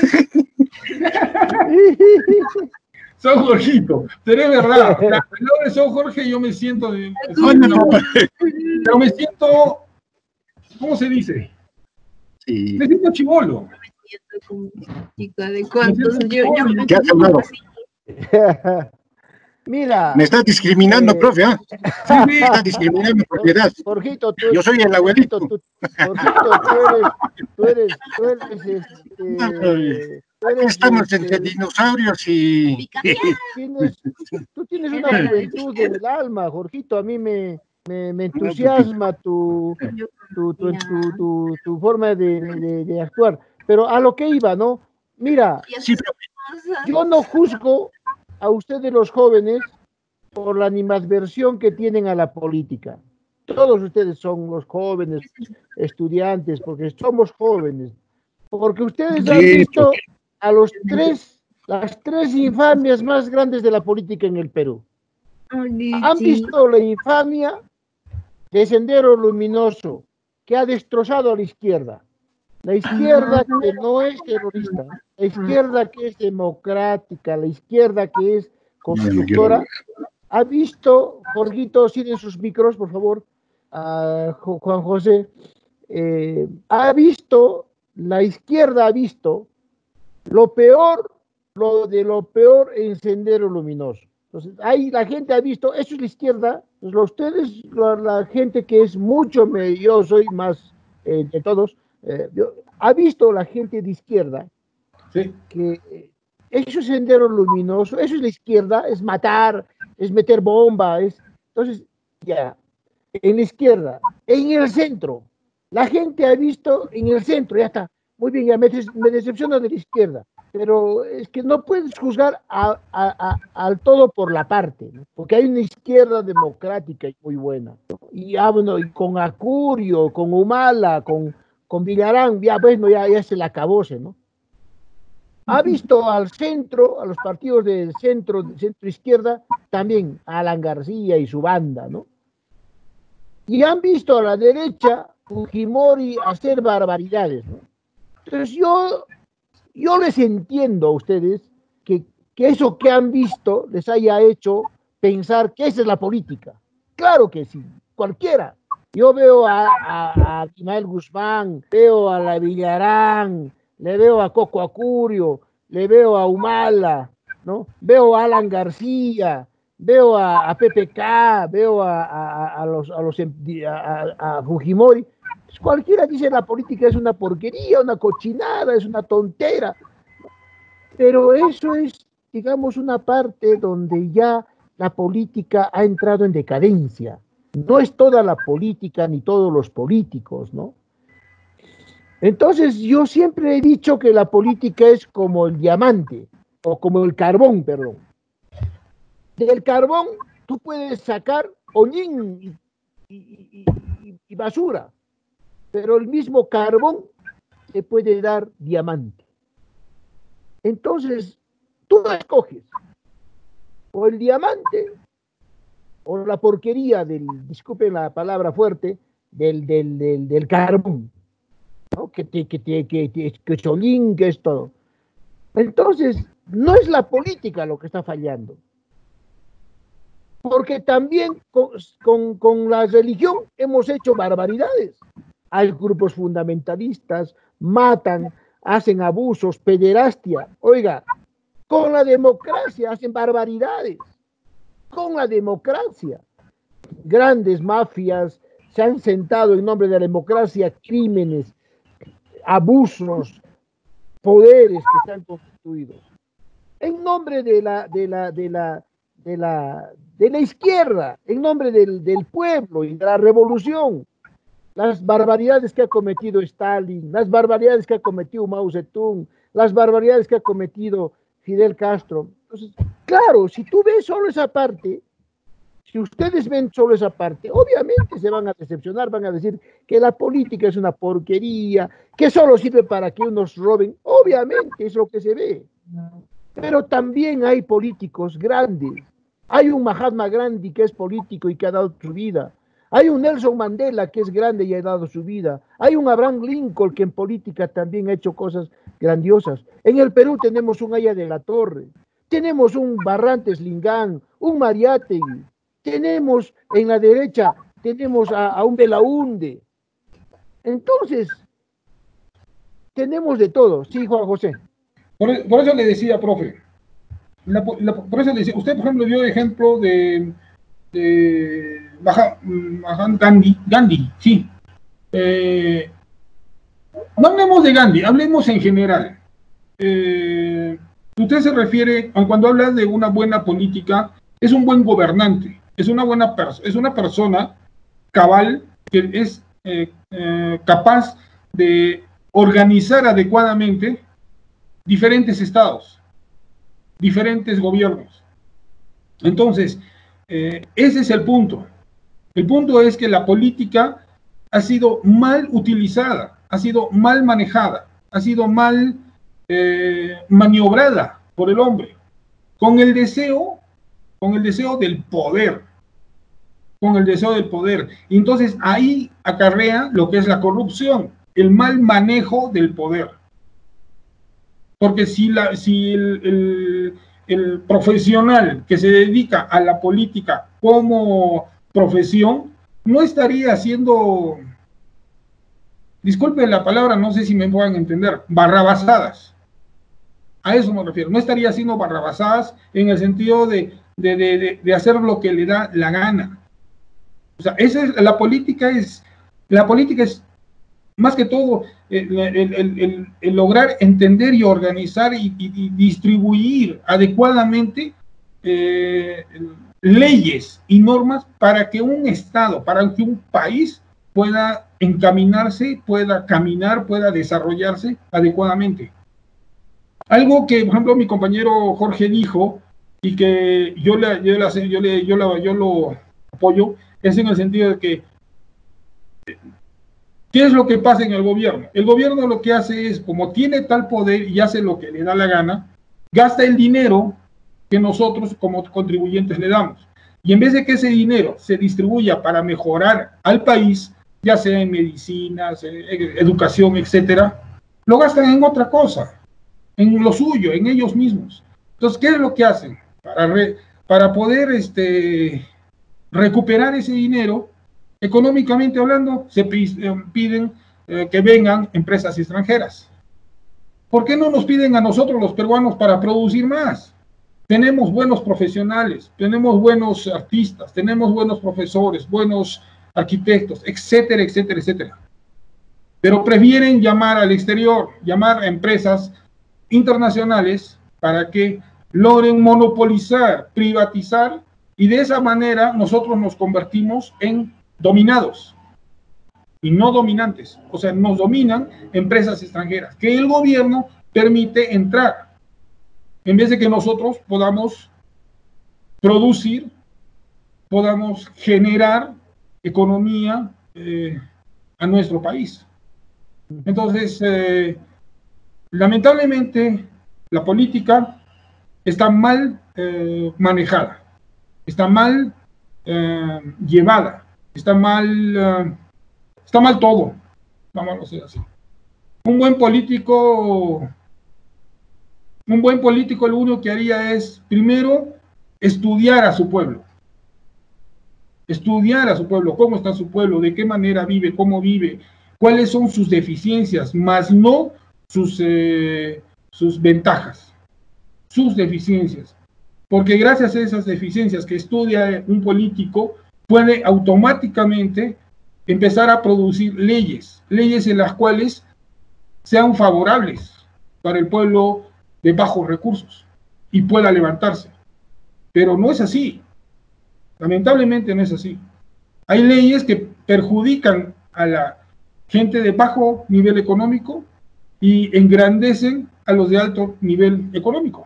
Son Jorgito, pero es verdad, al lado de Son Jorge yo me siento, de, pero me siento, ¿cómo se dice? Sí. Me siento chibolo. Me siento como chica de cuántos, yo, yo me ¿Qué has hablado? Mira. Me estás discriminando, eh, profe, ¿ah? ¿eh? Sí, me estás discriminando por edad. Jorgito, tú, Yo soy el abuelito. Jorgito, tú, Jorgito, tú eres, tú eres, tú eres, este, tú Aquí eres, estamos este, entre dinosaurios y... tienes, tú tienes una juventud en el alma, Jorgito, a mí me, me, me entusiasma tu, tu, tu, tu, tu, tu forma de, de, de actuar, pero a lo que iba, ¿no? Mira, Sí, profe. yo no juzgo a ustedes los jóvenes por la animadversión que tienen a la política. Todos ustedes son los jóvenes, estudiantes, porque somos jóvenes. Porque ustedes han visto a los tres, las tres infamias más grandes de la política en el Perú. Han visto la infamia de Sendero Luminoso, que ha destrozado a la izquierda. La izquierda que no es terrorista, la izquierda que es democrática, la izquierda que es constructora. ¿Ha visto, Jorgito, siguen sus micros, por favor, a Juan José? Eh, ¿Ha visto, la izquierda ha visto lo peor, lo de lo peor en Sendero Luminoso? Entonces, ahí la gente ha visto, eso es la izquierda, pues ustedes, la, la gente que es mucho, me, yo soy más eh, de todos, eh, yo, ha visto la gente de izquierda Sí. que eh, eso es Sendero Luminoso, eso es la izquierda, es matar, es meter bomba, es... Entonces, ya, en la izquierda, en el centro, la gente ha visto en el centro, ya está, muy bien, ya me, des, me decepciona de la izquierda, pero es que no puedes juzgar a, a, a, al todo por la parte, ¿no? Porque hay una izquierda democrática y muy buena, ¿no? Y, ah, bueno, y con Acurio, con Humala, con, con Villarán, ya bueno, ya, ya se la acabóse, ¿no? Ha visto al centro, a los partidos del centro, centro izquierda, también a Alan García y su banda, ¿no? Y han visto a la derecha Fujimori hacer barbaridades, ¿no? Entonces yo, yo les entiendo a ustedes que, que eso que han visto les haya hecho pensar que esa es la política. Claro que sí, cualquiera. Yo veo a, a, a Ismael Guzmán, veo a la Villarán, le veo a Coco Acurio, le veo a Humala, ¿no? Veo a Alan García, veo a, a P P K, veo a, a, a los, a, los, a, a Fujimori. Pues cualquiera dice la política es una porquería, una cochinada, es una tontera. Pero eso es, digamos, una parte donde ya la política ha entrado en decadencia. No es toda la política ni todos los políticos, ¿no? Entonces yo siempre he dicho que la política es como el diamante, o como el carbón, perdón. Del carbón tú puedes sacar hollín y, y, y, y basura, pero el mismo carbón te puede dar diamante. Entonces tú escoges o el diamante o la porquería del, disculpen la palabra fuerte, del, del, del, del carbón, ¿no? Que te, que te, que, que, que cholín, que es todo. Entonces, no es la política lo que está fallando. Porque también con, con, con la religión hemos hecho barbaridades. Hay grupos fundamentalistas, matan, hacen abusos, pederastia. Oiga, con la democracia hacen barbaridades. Con la democracia. Grandes mafias se han sentado en nombre de la democracia, crímenes, abusos, poderes que están constituidos. En nombre de la, de la, de la, de la, de la izquierda, en nombre del, del pueblo y de la revolución. Las barbaridades que ha cometido Stalin, las barbaridades que ha cometido Mao Zedong, las barbaridades que ha cometido Fidel Castro. Entonces, claro, si tú ves solo esa parte, si ustedes ven solo esa parte, obviamente se van a decepcionar, van a decir que la política es una porquería, que solo sirve para que unos roben. Obviamente es lo que se ve. Pero también hay políticos grandes. Hay un Mahatma Gandhi que es político y que ha dado su vida. Hay un Nelson Mandela que es grande y ha dado su vida. Hay un Abraham Lincoln que en política también ha hecho cosas grandiosas. En el Perú tenemos un Aya de la Torre. Tenemos un Barrantes Lingán, un Mariátegui. Tenemos en la derecha, tenemos a, a un Belaúnde. Entonces, tenemos de todo. Sí, Juan José. Por, por eso le decía, profe, la, la, por eso le decía, usted, por ejemplo, dio ejemplo de, de Mahatma Gandhi, Gandhi, sí. Eh, no hablemos de Gandhi, hablemos en general. Eh, usted se refiere, cuando habla de una buena política, es un buen gobernante. Es una buena persona, es una persona cabal que es eh, eh, capaz de organizar adecuadamente diferentes estados, diferentes gobiernos. Entonces, eh, ese es el punto. El punto es que la política ha sido mal utilizada, ha sido mal manejada, ha sido mal eh, maniobrada por el hombre, con el deseo con el deseo del poder, con el deseo del poder. Y entonces ahí acarrea lo que es la corrupción, el mal manejo del poder. Porque si, la, si el, el, el profesional que se dedica a la política como profesión, no estaría haciendo, disculpen la palabra, no sé si me puedan entender, barrabasadas. A eso me refiero. No estaría haciendo barrabasadas en el sentido de De, de, de hacer lo que le da la gana. O sea, esa es, la política es, la política es más que todo el, el, el, el lograr entender y organizar y, y, y distribuir adecuadamente eh, leyes y normas para que un Estado, para que un país pueda encaminarse, pueda caminar, pueda desarrollarse adecuadamente. Algo que, por ejemplo, mi compañero Jorge dijo y que yo, le, yo, le, yo, le, yo, le, yo lo apoyo, es en el sentido de que ¿qué es lo que pasa en el gobierno? El gobierno lo que hace es, como tiene tal poder y hace lo que le da la gana, gasta el dinero que nosotros como contribuyentes le damos. Y en vez de que ese dinero se distribuya para mejorar al país, ya sea en medicinas, en educación, etcétera, lo gastan en otra cosa, en lo suyo, en ellos mismos. Entonces, ¿qué es lo que hacen? Para, re, para poder este, recuperar ese dinero, económicamente hablando, se piden eh, que vengan empresas extranjeras. ¿Por qué no nos piden a nosotros los peruanos para producir más? Tenemos buenos profesionales, tenemos buenos artistas, tenemos buenos profesores, buenos arquitectos, etcétera, etcétera, etcétera. Pero prefieren llamar al exterior, llamar a empresas internacionales para que logren monopolizar, privatizar, y de esa manera nosotros nos convertimos en dominados y no dominantes. O sea, nos dominan empresas extranjeras que el gobierno permite entrar, en vez de que nosotros podamos producir, podamos generar economía eh, a nuestro país. Entonces, eh, lamentablemente, la política está mal eh, manejada, está mal eh, llevada, está mal, uh, está mal todo, vamos a decir así. Un buen político, un buen político lo único que haría es, primero, estudiar a su pueblo. Estudiar a su pueblo, cómo está su pueblo, de qué manera vive, cómo vive, cuáles son sus deficiencias, más no sus, eh, sus ventajas, sus deficiencias. Porque gracias a esas deficiencias que estudia un político, puede automáticamente empezar a producir leyes, leyes en las cuales sean favorables para el pueblo de bajos recursos y pueda levantarse. Pero no es así, lamentablemente no es así. Hay leyes que perjudican a la gente de bajo nivel económico y engrandecen a los de alto nivel económico.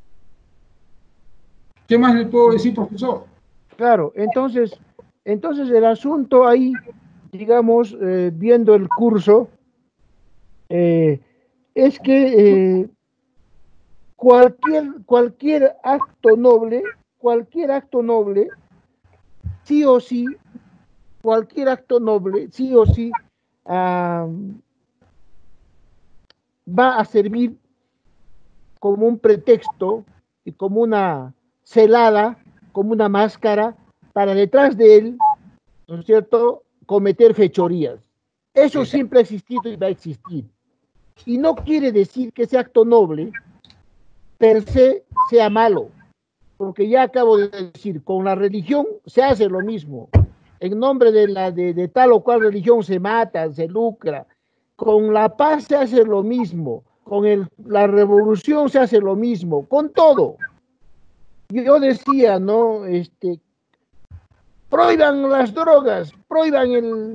¿Qué más le puedo decir, profesor? Claro, entonces, entonces el asunto ahí, digamos, eh, viendo el curso, eh, es que eh, cualquier, cualquier acto noble, cualquier acto noble, sí o sí, cualquier acto noble, sí o sí, uh, va a servir como un pretexto y como una celada, como una máscara, para detrás de él, ¿no es cierto?, cometer fechorías. Eso siempre ha existido y va a existir. Y no quiere decir que ese acto noble per se sea malo, porque ya acabo de decir, con la religión se hace lo mismo. En nombre de, la, de, de tal o cual religión se mata, se lucra. Con la paz se hace lo mismo. Con el, la revolución se hace lo mismo. Con todo. Yo decía, ¿no? Este, prohíban las drogas, prohíban el,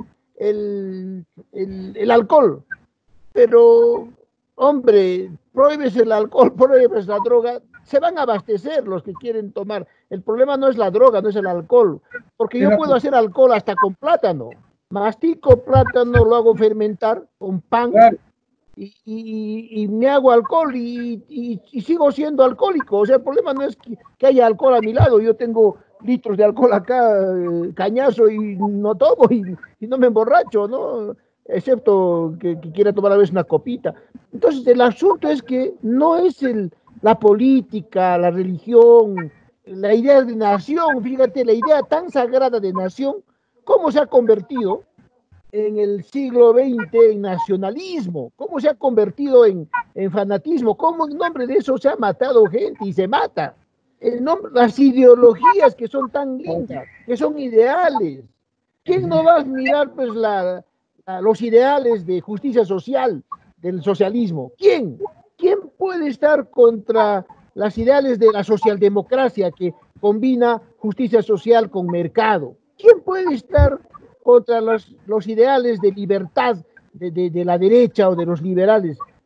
el, el, el alcohol. Pero, hombre, prohíbes el alcohol, prohíbes la droga, se van a abastecer los que quieren tomar. El problema no es la droga, no es el alcohol, porque yo puedo hacer alcohol hasta con plátano. Mastico plátano, lo hago fermentar con pan y, y, y me hago alcohol y, y, y sigo siendo alcohólico. O sea, el problema no es que, que haya alcohol a mi lado. Yo tengo litros de alcohol acá, eh, cañazo, y no tomo y, y no me emborracho, ¿no? Excepto que, que quiera tomar a veces una copita. Entonces, el asunto es que no es el, la política, la religión, la idea de nación, fíjate, la idea tan sagrada de nación, cómo se ha convertido en el siglo veinte en nacionalismo, cómo se ha convertido en, en fanatismo, cómo en nombre de eso se ha matado gente y se mata. El nombre, las ideologías que son tan lindas, que son ideales. ¿Quién no va a admirar pues la, la, los ideales de justicia social, del socialismo? ¿Quién? ¿Quién puede estar contra las ideales de la socialdemocracia que combina justicia social con mercado? ¿Quién puede estar contra los, los ideales de libertad de, de, de la derecha o de los liberales?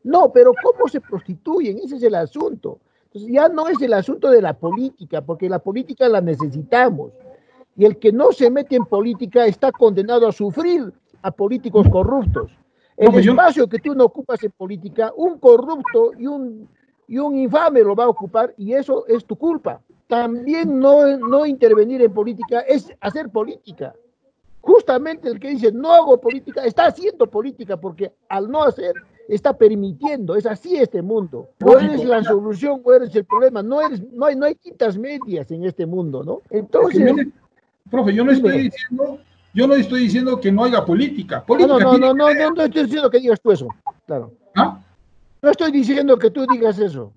No, pero ¿cómo se prostituyen? Ese es el asunto. Entonces ya no es el asunto de la política, porque la política la necesitamos. Y el que no se mete en política está condenado a sufrir a políticos corruptos. El Profe, yo- espacio que tú no ocupas en política, un corrupto y un, y un infame lo va a ocupar y eso es tu culpa. También no, no intervenir en política es hacer política. Justamente el que dice no hago política está haciendo política porque al no hacer está permitiendo. Es así este mundo. O eres Lógico. la solución o eres el problema. No, eres, no, hay, no hay tintas medias en este mundo, ¿no? Es que Entonces, yo no- profe, yo no dime. estoy diciendo, yo no estoy diciendo que no haya política. Ah, no, Política no, tiene no, que no, haber, no, no estoy diciendo que digas tú eso. Claro. ¿ah? No estoy diciendo que tú digas eso.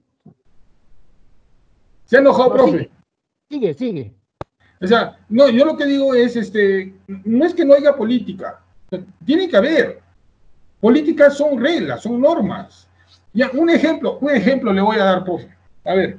Se ha enojado, No, profe. sigue, sigue, sigue. O sea, no, yo lo que digo es, este, no es que no haya política, tiene que haber. Políticas son reglas, son normas. Ya, un ejemplo, un ejemplo le voy a dar, profe. A ver,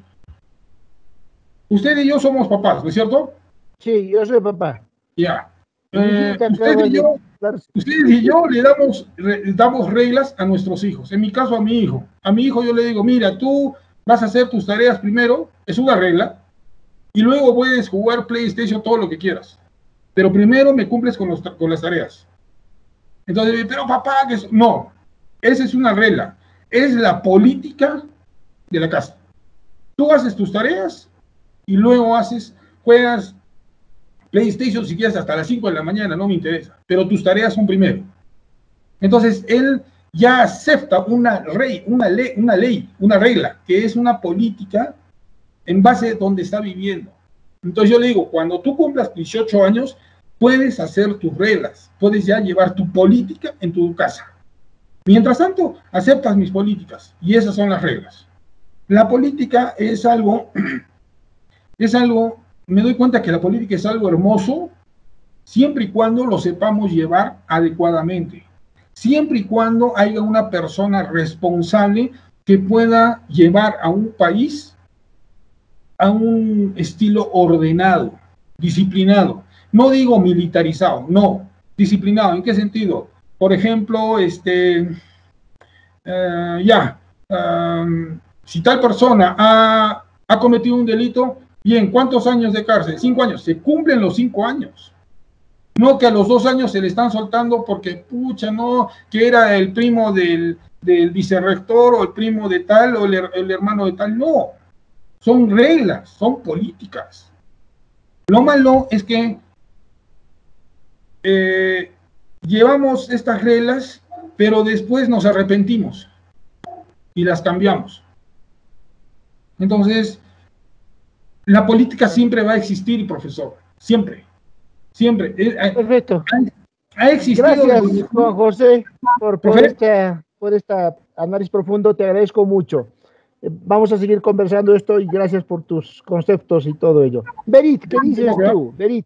usted y yo somos papás, ¿no es cierto? Sí, yo soy papá. Ya. Y mi Eh, hijita usted acaba y de yo, darse- ustedes y yo le damos, re- damos reglas a nuestros hijos. En mi caso, a mi hijo. A mi hijo yo le digo, mira, tú vas a hacer tus tareas primero, es una regla, y luego puedes jugar PlayStation todo lo que quieras. Pero primero me cumples con, los, con las tareas. Entonces, pero papá, que es... no, esa es una regla. Es la política de la casa. Tú haces tus tareas y luego haces, juegas PlayStation si quieres hasta las cinco de la mañana, no me interesa. Pero tus tareas son primero. Entonces, él ya acepta una, rey, una, ley, una ley, una regla, que es una política en base a donde está viviendo. Entonces yo le digo, cuando tú cumplas dieciocho años, puedes hacer tus reglas, puedes ya llevar tu política en tu casa. Mientras tanto, aceptas mis políticas y esas son las reglas. La política es algo, es algo, me doy cuenta que la política es algo hermoso siempre y cuando lo sepamos llevar adecuadamente. Siempre y cuando haya una persona responsable que pueda llevar a un país a un estilo ordenado, disciplinado. No digo militarizado, no, disciplinado. ¿En qué sentido? Por ejemplo, este, uh, ya, um, si tal persona ha, ha cometido un delito, bien, ¿cuántos años de cárcel? Cinco años. Se cumplen los cinco años. No que a los dos años se le están soltando porque, pucha, no, que era el primo del, del vicerrector o el primo de tal o el, el hermano de tal. No, son reglas, son políticas. Lo malo es que eh, llevamos estas reglas, pero después nos arrepentimos y las cambiamos. Entonces, la política siempre va a existir, profesor, siempre, siempre. Perfecto. Ha, ha existido. Gracias, Juan José, por, por, esta, por esta análisis profundo, te agradezco mucho. Vamos a seguir conversando esto y gracias por tus conceptos y todo ello. Berit, ¿qué dices tú? Berit.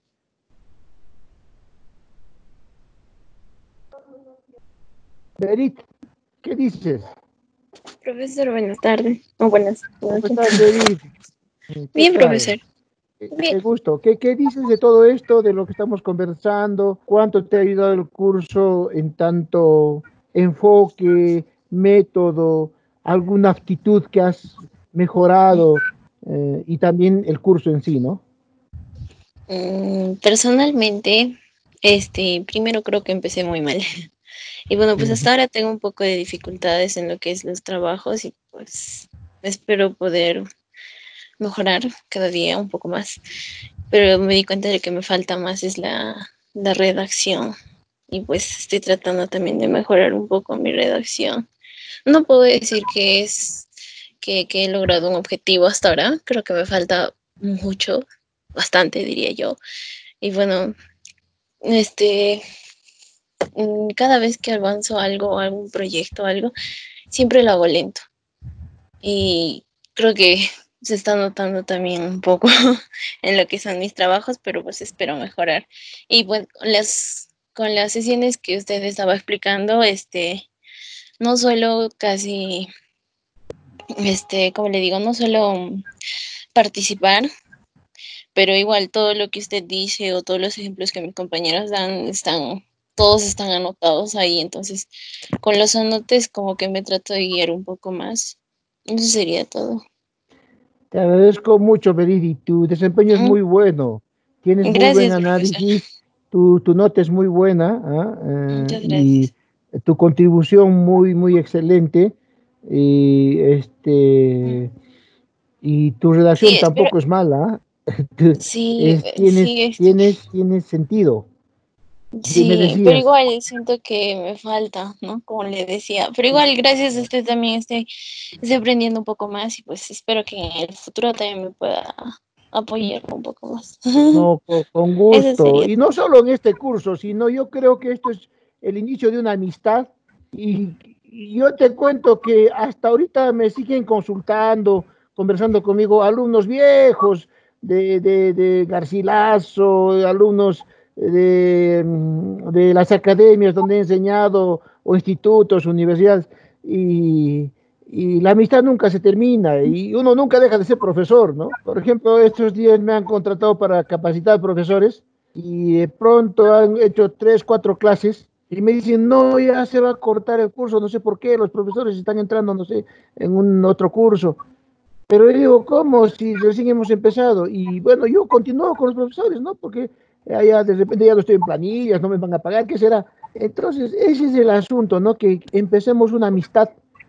Berit, ¿qué dices? Profesor, buenas tardes. Oh, buenas ¿Cómo estás, Berit? Bien, tal? profesor. Bien. Qué gusto. ¿Qué, ¿Qué dices de todo esto, de lo que estamos conversando? ¿Cuánto te ha ayudado el curso en tanto enfoque, método, alguna actitud que has mejorado eh, y también el curso en sí, ¿no? Mm, personalmente, este, primero creo que empecé muy mal. Y bueno, pues hasta ahora tengo un poco de dificultades en lo que es los trabajos y pues espero poder mejorar cada día un poco más. Pero me di cuenta de que me falta más es la, la redacción. Y pues estoy tratando también de mejorar un poco mi redacción. No puedo decir que es que, que he logrado un objetivo hasta ahora. Creo que me falta mucho, bastante diría yo. Y bueno, este, cada vez que avanzo algo, algún proyecto, algo, siempre lo hago lento. Y creo que se está notando también un poco en lo que son mis trabajos, pero pues espero mejorar. Y bueno, las, con las sesiones que usted estaba explicando, este, no suelo casi, este, como le digo, no suelo participar, pero igual todo lo que usted dice o todos los ejemplos que mis compañeros dan están todos están anotados ahí, entonces con los anotes como que me trato de guiar un poco más. Eso sería todo. Te agradezco mucho, Veridi. Tu desempeño es Mm, muy bueno. Tienes muy buen Gracias, profesor. análisis. Tu, tu nota es muy buena, ¿ah? Eh, Muchas y gracias. tu contribución muy, muy excelente. Y, Mm. este, y tu Sí, redacción espero, tampoco es mala. ¿Ah? Tu- sí, es, eh, tienes, sí, este, tienes, tienes sentido. Di- Me sí, pero decías. igual siento que me falta, ¿no? Como le decía, pero igual gracias a usted también estoy, estoy aprendiendo un poco más y pues espero que en el futuro también me pueda apoyar un poco más. No, co- con Eso gusto. sería. Y no solo en este curso, sino yo creo que esto es el inicio de una amistad. Y, y yo te cuento que hasta ahorita me siguen consultando, conversando conmigo, alumnos viejos de, de, de Garcilaso, alumnos de, mm, de las academias donde he enseñado, o institutos, universidades. Y, y la amistad nunca se termina y uno nunca deja de ser profesor, ¿no? Por ejemplo, estos días me han contratado para capacitar profesores y de pronto han hecho tres, cuatro clases y me dicen, no, ya se va a cortar el curso, no sé por qué, los profesores están entrando, no sé, en un otro curso. Pero yo digo, ¿cómo? Si recién hemos empezado. Y bueno, yo continúo con los profesores, ¿no? Porque allá de repente ya no estoy en planillas, no me van a pagar, ¿qué será? Entonces, ese es el asunto, ¿no? Que empecemos una amistad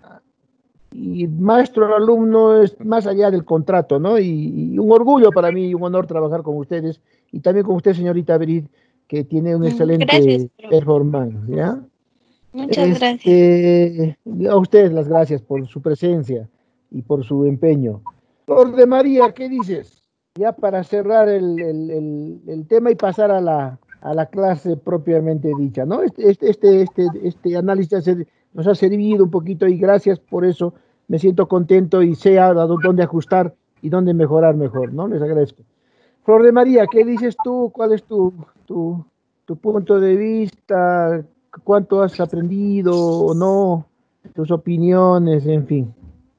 y maestro-alumno es más allá del contrato, ¿no? Y, y un orgullo para mí y un honor trabajar con ustedes y también con usted, señorita Berit, que tiene un Mm, Gracias, excelente profe. performance, ¿ya? Muchas gracias. Este, a ustedes las gracias por su presencia y por su empeño. Flor de María, ¿qué dices? Ya para cerrar el, el- el- el tema y pasar a la, a la clase propiamente dicha, ¿no? Este, este, este, este, este análisis ha ser- nos ha servido un poquito y gracias por eso. Me siento contento y sé a dó- dónde ajustar y dónde mejorar mejor, ¿no? Les agradezco. Flor de María, ¿qué dices tú? ¿Cuál es tu, tu, tu punto de vista? ¿Cuánto has aprendido o no? Tus opiniones, en fin.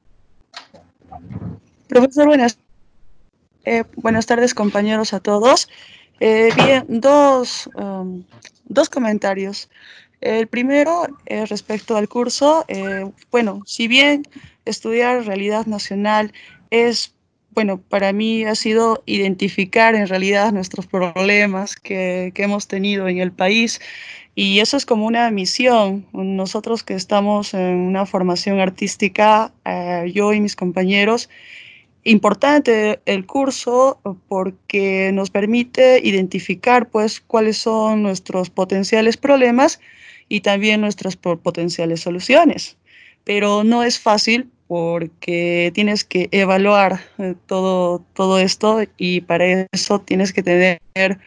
Profesor, buenas, eh, buenas tardes, compañeros a todos. Eh, bien, dos, um, dos comentarios. El primero es respecto al curso. Eh, bueno, si bien estudiar realidad nacional es, bueno, para mí ha sido identificar en realidad nuestros problemas que, que hemos tenido en el país, y eso es como una misión. Nosotros que estamos en una formación artística, eh, yo y mis compañeros, importante el curso porque nos permite identificar pues cuáles son nuestros potenciales problemas y también nuestras potenciales soluciones. Pero no es fácil porque tienes que evaluar eh, todo, todo esto, y para eso tienes que tener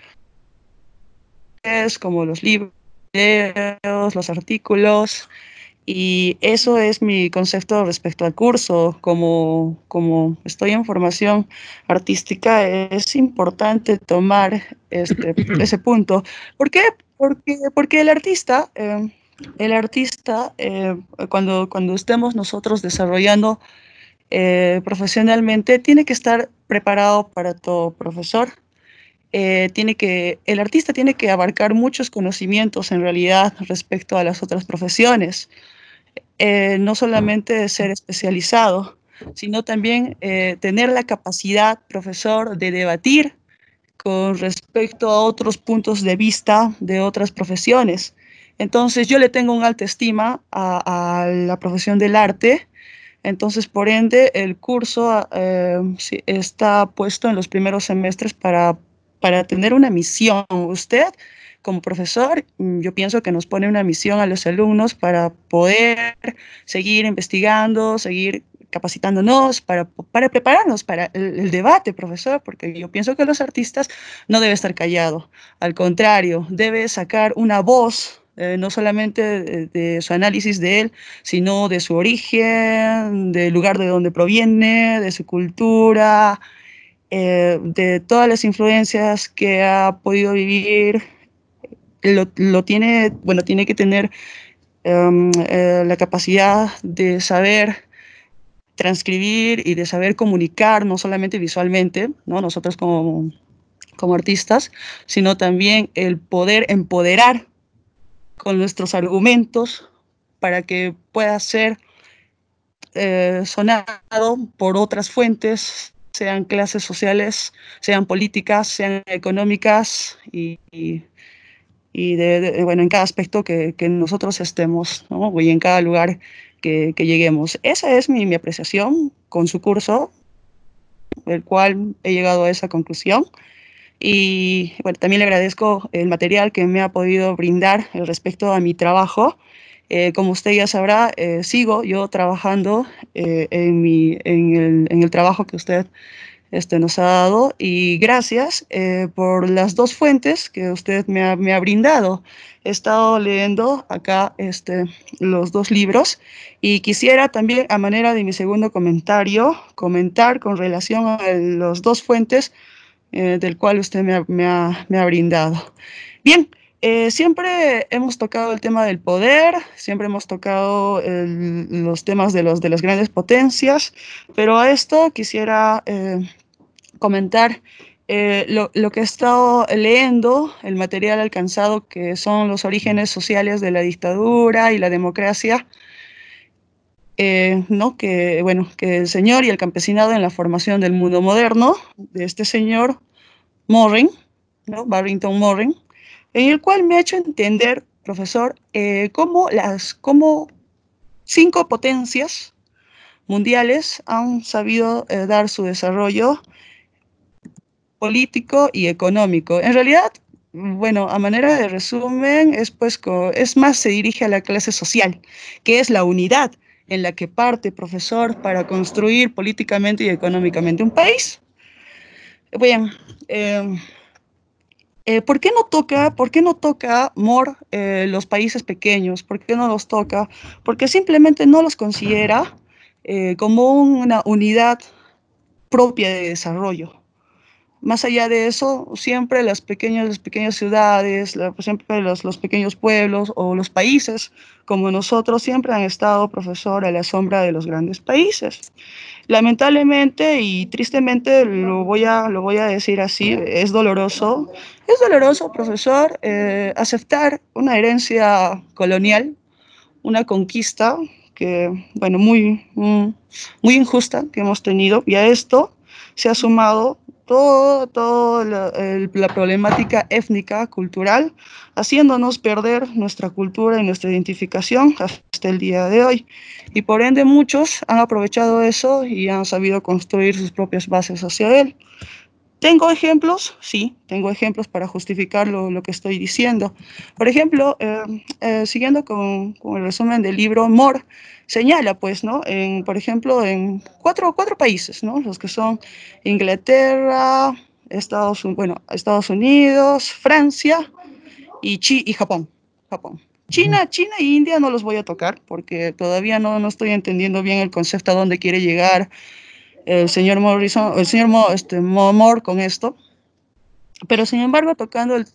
como los libros, los artículos, y eso es mi concepto respecto al curso. Como, como estoy en formación artística, es importante tomar este, ese punto. ¿Por qué? Porque, porque el artista, eh, el artista eh, cuando, cuando estemos nosotros desarrollando eh, profesionalmente, tiene que estar preparado para todo, profesor. Eh, tiene que, el artista tiene que abarcar muchos conocimientos en realidad respecto a las otras profesiones. Eh, no solamente ser especializado, sino también eh, tener la capacidad, profesor, de debatir con respecto a otros puntos de vista de otras profesiones. Entonces, yo le tengo una alta estima a, a la profesión del arte. Entonces, por ende, el curso eh, sí, está puesto en los primeros semestres para, para tener una misión. Usted, como profesor, mm, yo pienso que nos pone una misión a los alumnos para poder seguir investigando, seguir capacitándonos, para, para prepararnos para el, el debate, profesor, porque yo pienso que los artistas no deben estar callados. Al contrario, debe sacar una voz, eh, no solamente de, de su análisis de él, sino de su origen, del lugar de donde proviene, de su cultura, eh, de todas las influencias que ha podido vivir. Lo, lo tiene, bueno, tiene que tener um, eh, la capacidad de saber transcribir y de saber comunicar, no solamente visualmente, ¿no? Nosotros como, como artistas, sino también el poder empoderar con nuestros argumentos para que pueda ser eh, sonado por otras fuentes, sean clases sociales, sean políticas, sean económicas y, y, y de, de, bueno, en cada aspecto que, que nosotros estemos, ¿no? Y en cada lugar que, que lleguemos. Esa es mi, mi apreciación con su curso, el cual he llegado a esa conclusión. Y bueno, también le agradezco el material que me ha podido brindar respecto a mi trabajo. Eh, como usted ya sabrá, eh, sigo yo trabajando eh, en, mi, en, el, en el trabajo que usted este, nos ha dado, y gracias eh, por las dos fuentes que usted me ha, me ha brindado. He estado leyendo acá este, los dos libros, y quisiera también, a manera de mi segundo comentario, comentar con relación a las dos fuentes eh, del cual usted me ha, me ha, me ha brindado. Bien, eh, siempre hemos tocado el tema del poder, siempre hemos tocado el, los temas de, los, de las grandes potencias, pero a esto quisiera eh, comentar eh, lo, lo que he estado leyendo, el material alcanzado, que son los orígenes sociales de la dictadura y la democracia. Eh, ¿no? que, bueno, que el señor y el campesinado en la formación del mundo moderno, de este señor Morin, ¿no? Barrington Morin, en el cual me ha hecho entender, profesor, eh, cómo las cómo cinco potencias mundiales han sabido eh, dar su desarrollo político y económico. En realidad, bueno, a manera de resumen, es, pues, es más, se dirige a la clase social, que es la unidad en la que parte, profesor, para construir políticamente y económicamente un país. Bien, eh, eh, ¿por qué no toca, por qué no toca More eh, los países pequeños? ¿Por qué no los toca? Porque simplemente no los considera eh, como una unidad propia de desarrollo. Más allá de eso, siempre las pequeñas, las pequeñas ciudades, la, siempre los, los pequeños pueblos o los países como nosotros siempre han estado, profesor, a la sombra de los grandes países. Lamentablemente y tristemente, lo voy a, lo voy a decir así, es doloroso, es doloroso, profesor, eh, aceptar una herencia colonial, una conquista que, bueno, muy, muy, muy injusta que hemos tenido, y a esto se ha sumado toda todo la, la problemática étnica, cultural, haciéndonos perder nuestra cultura y nuestra identificación hasta el día de hoy. Y por ende muchos han aprovechado eso y han sabido construir sus propias bases hacia él. ¿Tengo ejemplos? Sí, tengo ejemplos para justificar lo, lo que estoy diciendo. Por ejemplo, eh, eh, siguiendo con, con el resumen del libro, More señala, pues, ¿no? En, por ejemplo, en cuatro, cuatro países, ¿no? Los que son Inglaterra, Estados, bueno, Estados Unidos, Francia y, Chi, y Japón. Japón. China, China e India no los voy a tocar porque todavía no, no estoy entendiendo bien el concepto a dónde quiere llegar el señor Morrison, el señor Mo, este, Moore con esto. Pero sin embargo, tocando el,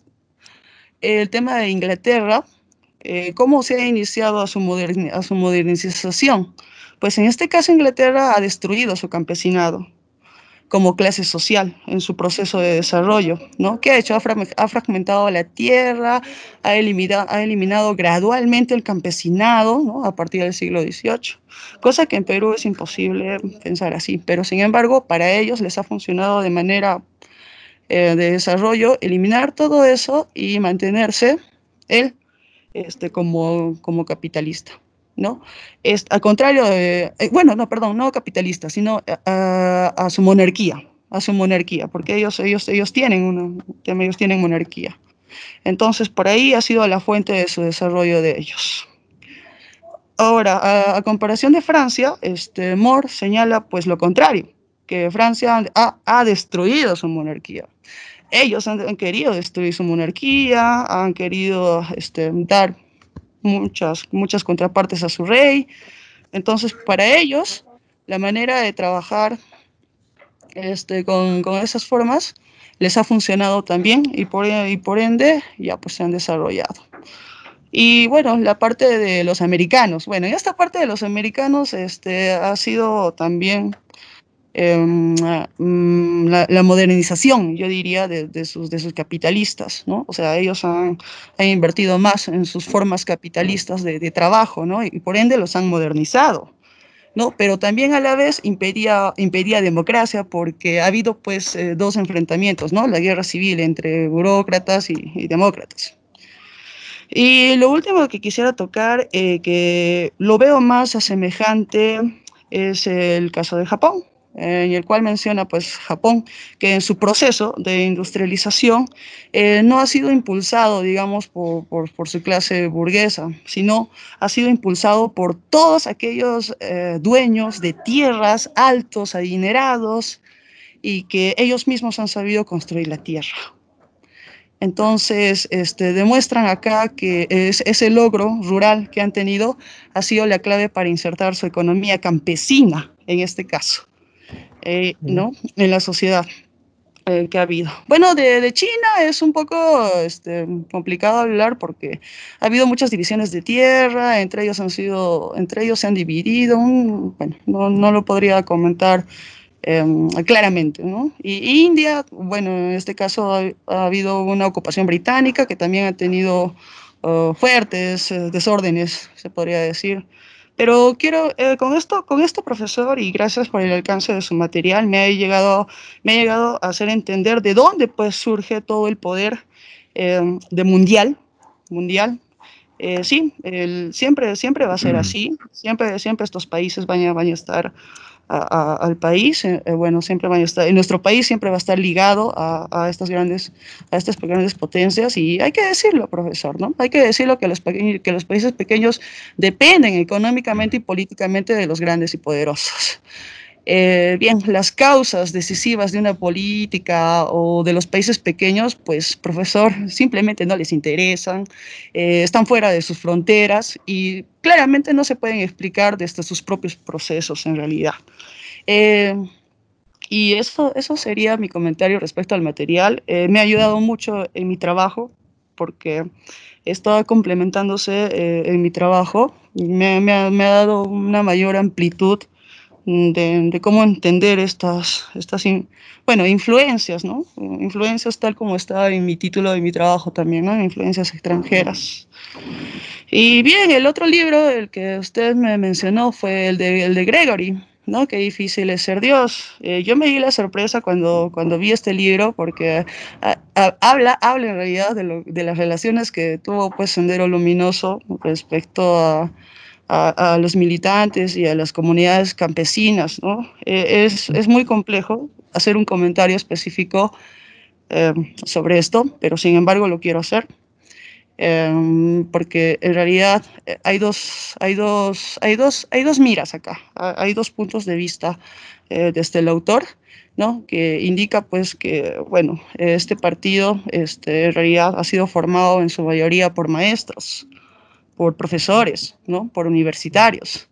el tema de Inglaterra, eh, ¿cómo se ha iniciado a su, moderni, a su modernización? Pues en este caso Inglaterra ha destruido a su campesinado como clase social en su proceso de desarrollo, ¿no? ¿Qué ha hecho? Ha, fra ha fragmentado la tierra, ha eliminado, ha eliminado gradualmente el campesinado, ¿no? A partir del siglo dieciocho, cosa que en Perú es imposible pensar así, pero sin embargo para ellos les ha funcionado de manera eh, de desarrollo eliminar todo eso y mantenerse él este, como, como capitalista, ¿no? Es, al contrario, de, eh, bueno, no, perdón, no capitalista, sino a, a su monarquía, a su monarquía, porque ellos, ellos, ellos, tienen una, ellos tienen monarquía. Entonces, por ahí ha sido la fuente de su desarrollo de ellos. Ahora, a, a comparación de Francia, este, More señala pues lo contrario, que Francia ha, ha destruido su monarquía. Ellos han, han querido destruir su monarquía, han querido este, dar muchas, muchas contrapartes a su rey. Entonces, para ellos, la manera de trabajar este, con, con esas formas les ha funcionado también y por, y por ende ya pues se han desarrollado. Y bueno, la parte de los americanos. Bueno, y esta parte de los americanos este, ha sido también eh, la, la modernización, yo diría, de, de, sus, de sus capitalistas, ¿no? O sea, ellos han, han invertido más en sus formas capitalistas de, de trabajo, ¿no? Y por ende los han modernizado, ¿no? Pero también a la vez impedía, impedía democracia porque ha habido pues eh, dos enfrentamientos, ¿no? La guerra civil entre burócratas y, y demócratas. Y lo último que quisiera tocar, eh, que lo veo más asemejante, es el caso de Japón, eh, en el cual menciona pues Japón, que en su proceso de industrialización eh, no ha sido impulsado, digamos, por, por, por su clase burguesa, sino ha sido impulsado por todos aquellos eh, dueños de tierras altos, adinerados, y que ellos mismos han sabido construir la tierra. Entonces, este, demuestran acá que es, ese logro rural que han tenido ha sido la clave para insertar su economía campesina, en este caso, eh, ¿no? En la sociedad eh, que ha habido. Bueno, de, de China es un poco este, complicado hablar porque ha habido muchas divisiones de tierra, entre ellos han sido, entre ellos se han dividido, un, bueno, no, no lo podría comentar Eh, claramente, ¿no? Y, y India, bueno, en este caso ha, ha habido una ocupación británica que también ha tenido uh, fuertes eh, desórdenes, se podría decir. Pero quiero, eh, con esto, con esto, profesor, y gracias por el alcance de su material, me ha llegado, me ha llegado a hacer entender de dónde pues surge todo el poder eh, de mundial, mundial. Eh, sí, el, siempre, siempre va a ser así, siempre, siempre estos países van a, van a estar a, a, al país, eh, bueno, siempre van a estar, en nuestro país siempre va a estar ligado a, a, estas grandes, a estas grandes potencias y hay que decirlo, profesor, ¿no? Hay que decirlo que los, pequeños, que los países pequeños dependen económicamente y políticamente de los grandes y poderosos. Eh, bien, las causas decisivas de una política o de los países pequeños, pues, profesor, simplemente no les interesan, eh, están fuera de sus fronteras y claramente no se pueden explicar desde sus propios procesos en realidad. Eh, y eso, eso sería mi comentario respecto al material. Eh, me ha ayudado mucho en mi trabajo porque está complementándose eh, en mi trabajo, me, me, ha, me ha dado una mayor amplitud De, de cómo entender estas, estas in, bueno, influencias, ¿no? Influencias tal como está en mi título de mi trabajo también, ¿no? Influencias extranjeras. Y bien, el otro libro, el que usted me mencionó, fue el de, el de Gregory, ¿no? Qué difícil es ser Dios. Eh, yo me di la sorpresa cuando, cuando vi este libro porque a, a, habla, habla en realidad de, lo, de las relaciones que tuvo pues Sendero Luminoso respecto a A, a los militantes y a las comunidades campesinas, ¿no? Eh, es, es muy complejo hacer un comentario específico eh, sobre esto, pero sin embargo lo quiero hacer, eh, porque en realidad hay dos, hay, dos, hay, dos, hay dos miras acá, hay dos puntos de vista eh, desde el autor, ¿no? Que indica pues que, bueno, este partido este, en realidad ha sido formado en su mayoría por maestros, por profesores, ¿no? Por universitarios.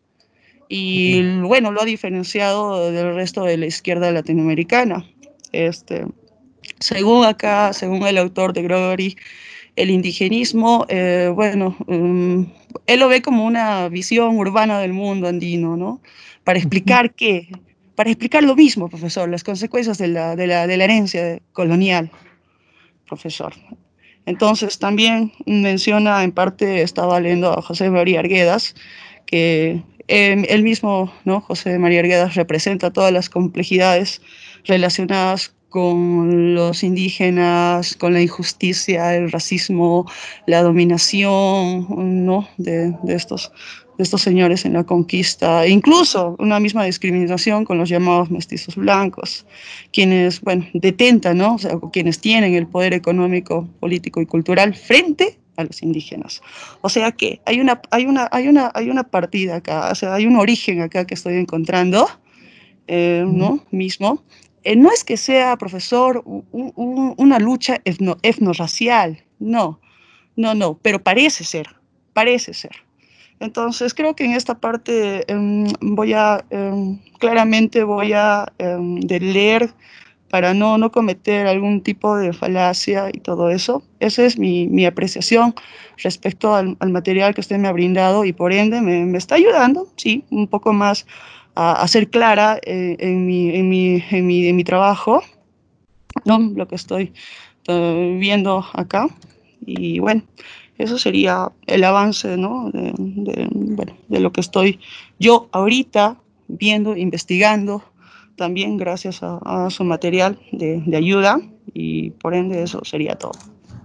Y bueno, lo ha diferenciado del resto de la izquierda latinoamericana. Este, según acá, según el autor de Gregory, el indigenismo, eh, bueno, um, él lo ve como una visión urbana del mundo andino, ¿no? Para explicar qué, para explicar lo mismo, profesor, las consecuencias de la, de la, de la herencia colonial, profesor. Entonces también menciona, en parte estaba leyendo a José María Arguedas, que eh, él mismo, ¿no? José María Arguedas representa todas las complejidades relacionadas con los indígenas, con la injusticia, el racismo, la dominación, ¿no? de, de estos de estos señores en la conquista, e incluso una misma discriminación con los llamados mestizos blancos, quienes, bueno, detentan, ¿no? O sea, quienes tienen el poder económico, político y cultural frente a los indígenas. O sea que hay una, hay una, hay una, hay una partida acá, o sea, hay un origen acá que estoy encontrando, eh, ¿no? Mismo. Eh, no es que sea, profesor, un, un, una lucha etno, etnorracial, no, no, no, pero parece ser, parece ser. Entonces creo que en esta parte um, voy a, um, claramente voy a um, de leer para no, no cometer algún tipo de falacia y todo eso. Esa es mi, mi apreciación respecto al, al material que usted me ha brindado y por ende me, me está ayudando, sí, un poco más a, a ser clara eh, en, mi, en, mi, en, mi, en mi trabajo, ¿no? Lo que estoy uh, viendo acá. Y bueno, eso sería el avance, ¿no? de, de, bueno, de lo que estoy yo ahorita viendo, investigando, también gracias a, a su material de, de ayuda, y por ende eso sería todo.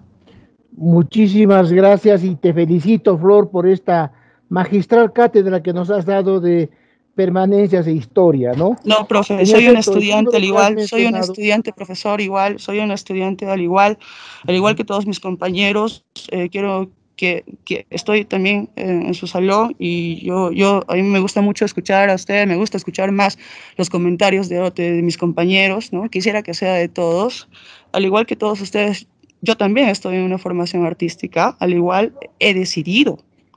Muchísimas gracias y te felicito, Flor, por esta magistral cátedra que nos has dado de permanencias e historia, ¿no? No, profe, En soy un efecto, el estudiante libro al que has igual, soy un mencionado, estudiante, profesor igual, soy un estudiante al igual, al igual que todos mis compañeros. Eh, quiero que, que estoy también eh, en su salón, y yo, yo, a mí me gusta mucho escuchar a usted, me gusta escuchar más los comentarios de, de mis compañeros, ¿no? Quisiera que sea de todos, al igual que todos ustedes. Yo también estoy en una formación artística, al igual he decidido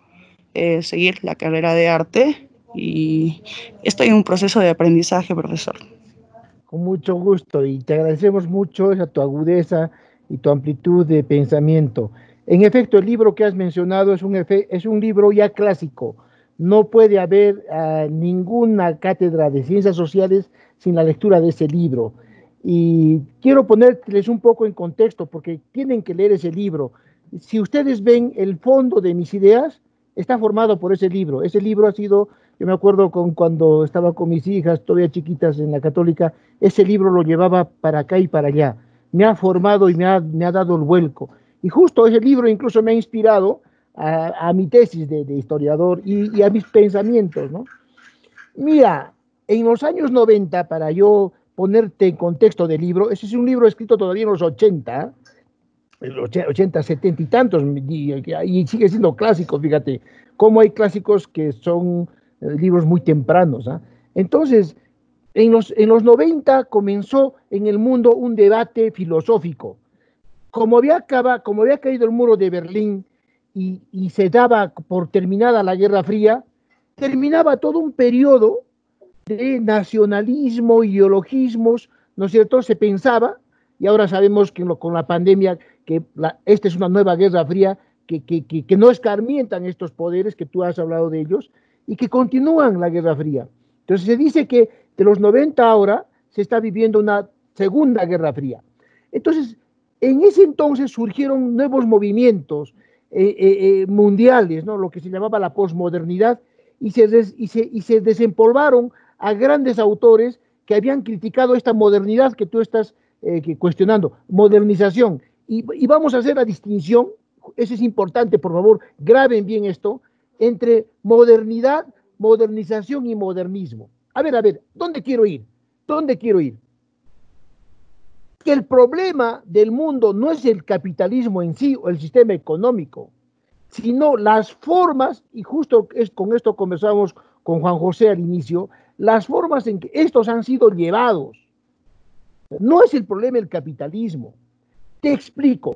eh, seguir la carrera de arte, y estoy en un proceso de aprendizaje, profesor. con mucho gusto, y te agradecemos mucho esa tu agudeza y tu amplitud de pensamiento. En efecto, el libro que has mencionado es un, efe, es un libro ya clásico. No puede haber uh, ninguna cátedra de ciencias sociales sin la lectura de ese libro. Y quiero ponerles un poco en contexto, porque tienen que leer ese libro. Si ustedes ven el fondo de mis ideas, está formado por ese libro. Ese libro ha sido, yo me acuerdo con, cuando estaba con mis hijas todavía chiquitas en la católica, ese libro lo llevaba para acá y para allá. Me ha formado y me ha, me ha dado el vuelco. Y justo ese libro incluso me ha inspirado a, a mi tesis de, de historiador y, y a mis pensamientos, ¿no? Mira, en los años noventa, para yo ponerte en contexto del libro, ese es un libro escrito todavía en los ochenta, ochenta, setenta y tantos, y, y sigue siendo clásico, fíjate, cómo hay clásicos que son eh, libros muy tempranos, ¿eh? Entonces, en los, en los noventa comenzó en el mundo un debate filosófico. Como había, acaba, como había caído el muro de Berlín y, y se daba por terminada la Guerra Fría, terminaba todo un periodo de nacionalismo, ideologismos, ¿no es cierto? Se pensaba, y ahora sabemos que lo, con la pandemia, que la, esta es una nueva Guerra Fría, que, que, que, que no escarmientan estos poderes, que tú has hablado de ellos, y que continúan la Guerra Fría. Entonces se dice que de los noventa ahora se está viviendo una segunda Guerra Fría. Entonces, en ese entonces surgieron nuevos movimientos eh, eh, mundiales, ¿no? Lo que se llamaba la posmodernidad, y se, des, y, se, y se desempolvaron a grandes autores que habían criticado esta modernidad que tú estás eh, que cuestionando, modernización. Y, y vamos a hacer la distinción, eso es importante, por favor, graben bien esto, entre modernidad, modernización y modernismo. A ver, a ver, ¿dónde quiero ir? ¿Dónde quiero ir? Que el problema del mundo no es el capitalismo en sí o el sistema económico, sino las formas, y justo es, con esto conversamos con Juan José al inicio, las formas en que estos han sido llevados. No es el problema el capitalismo. Te explico.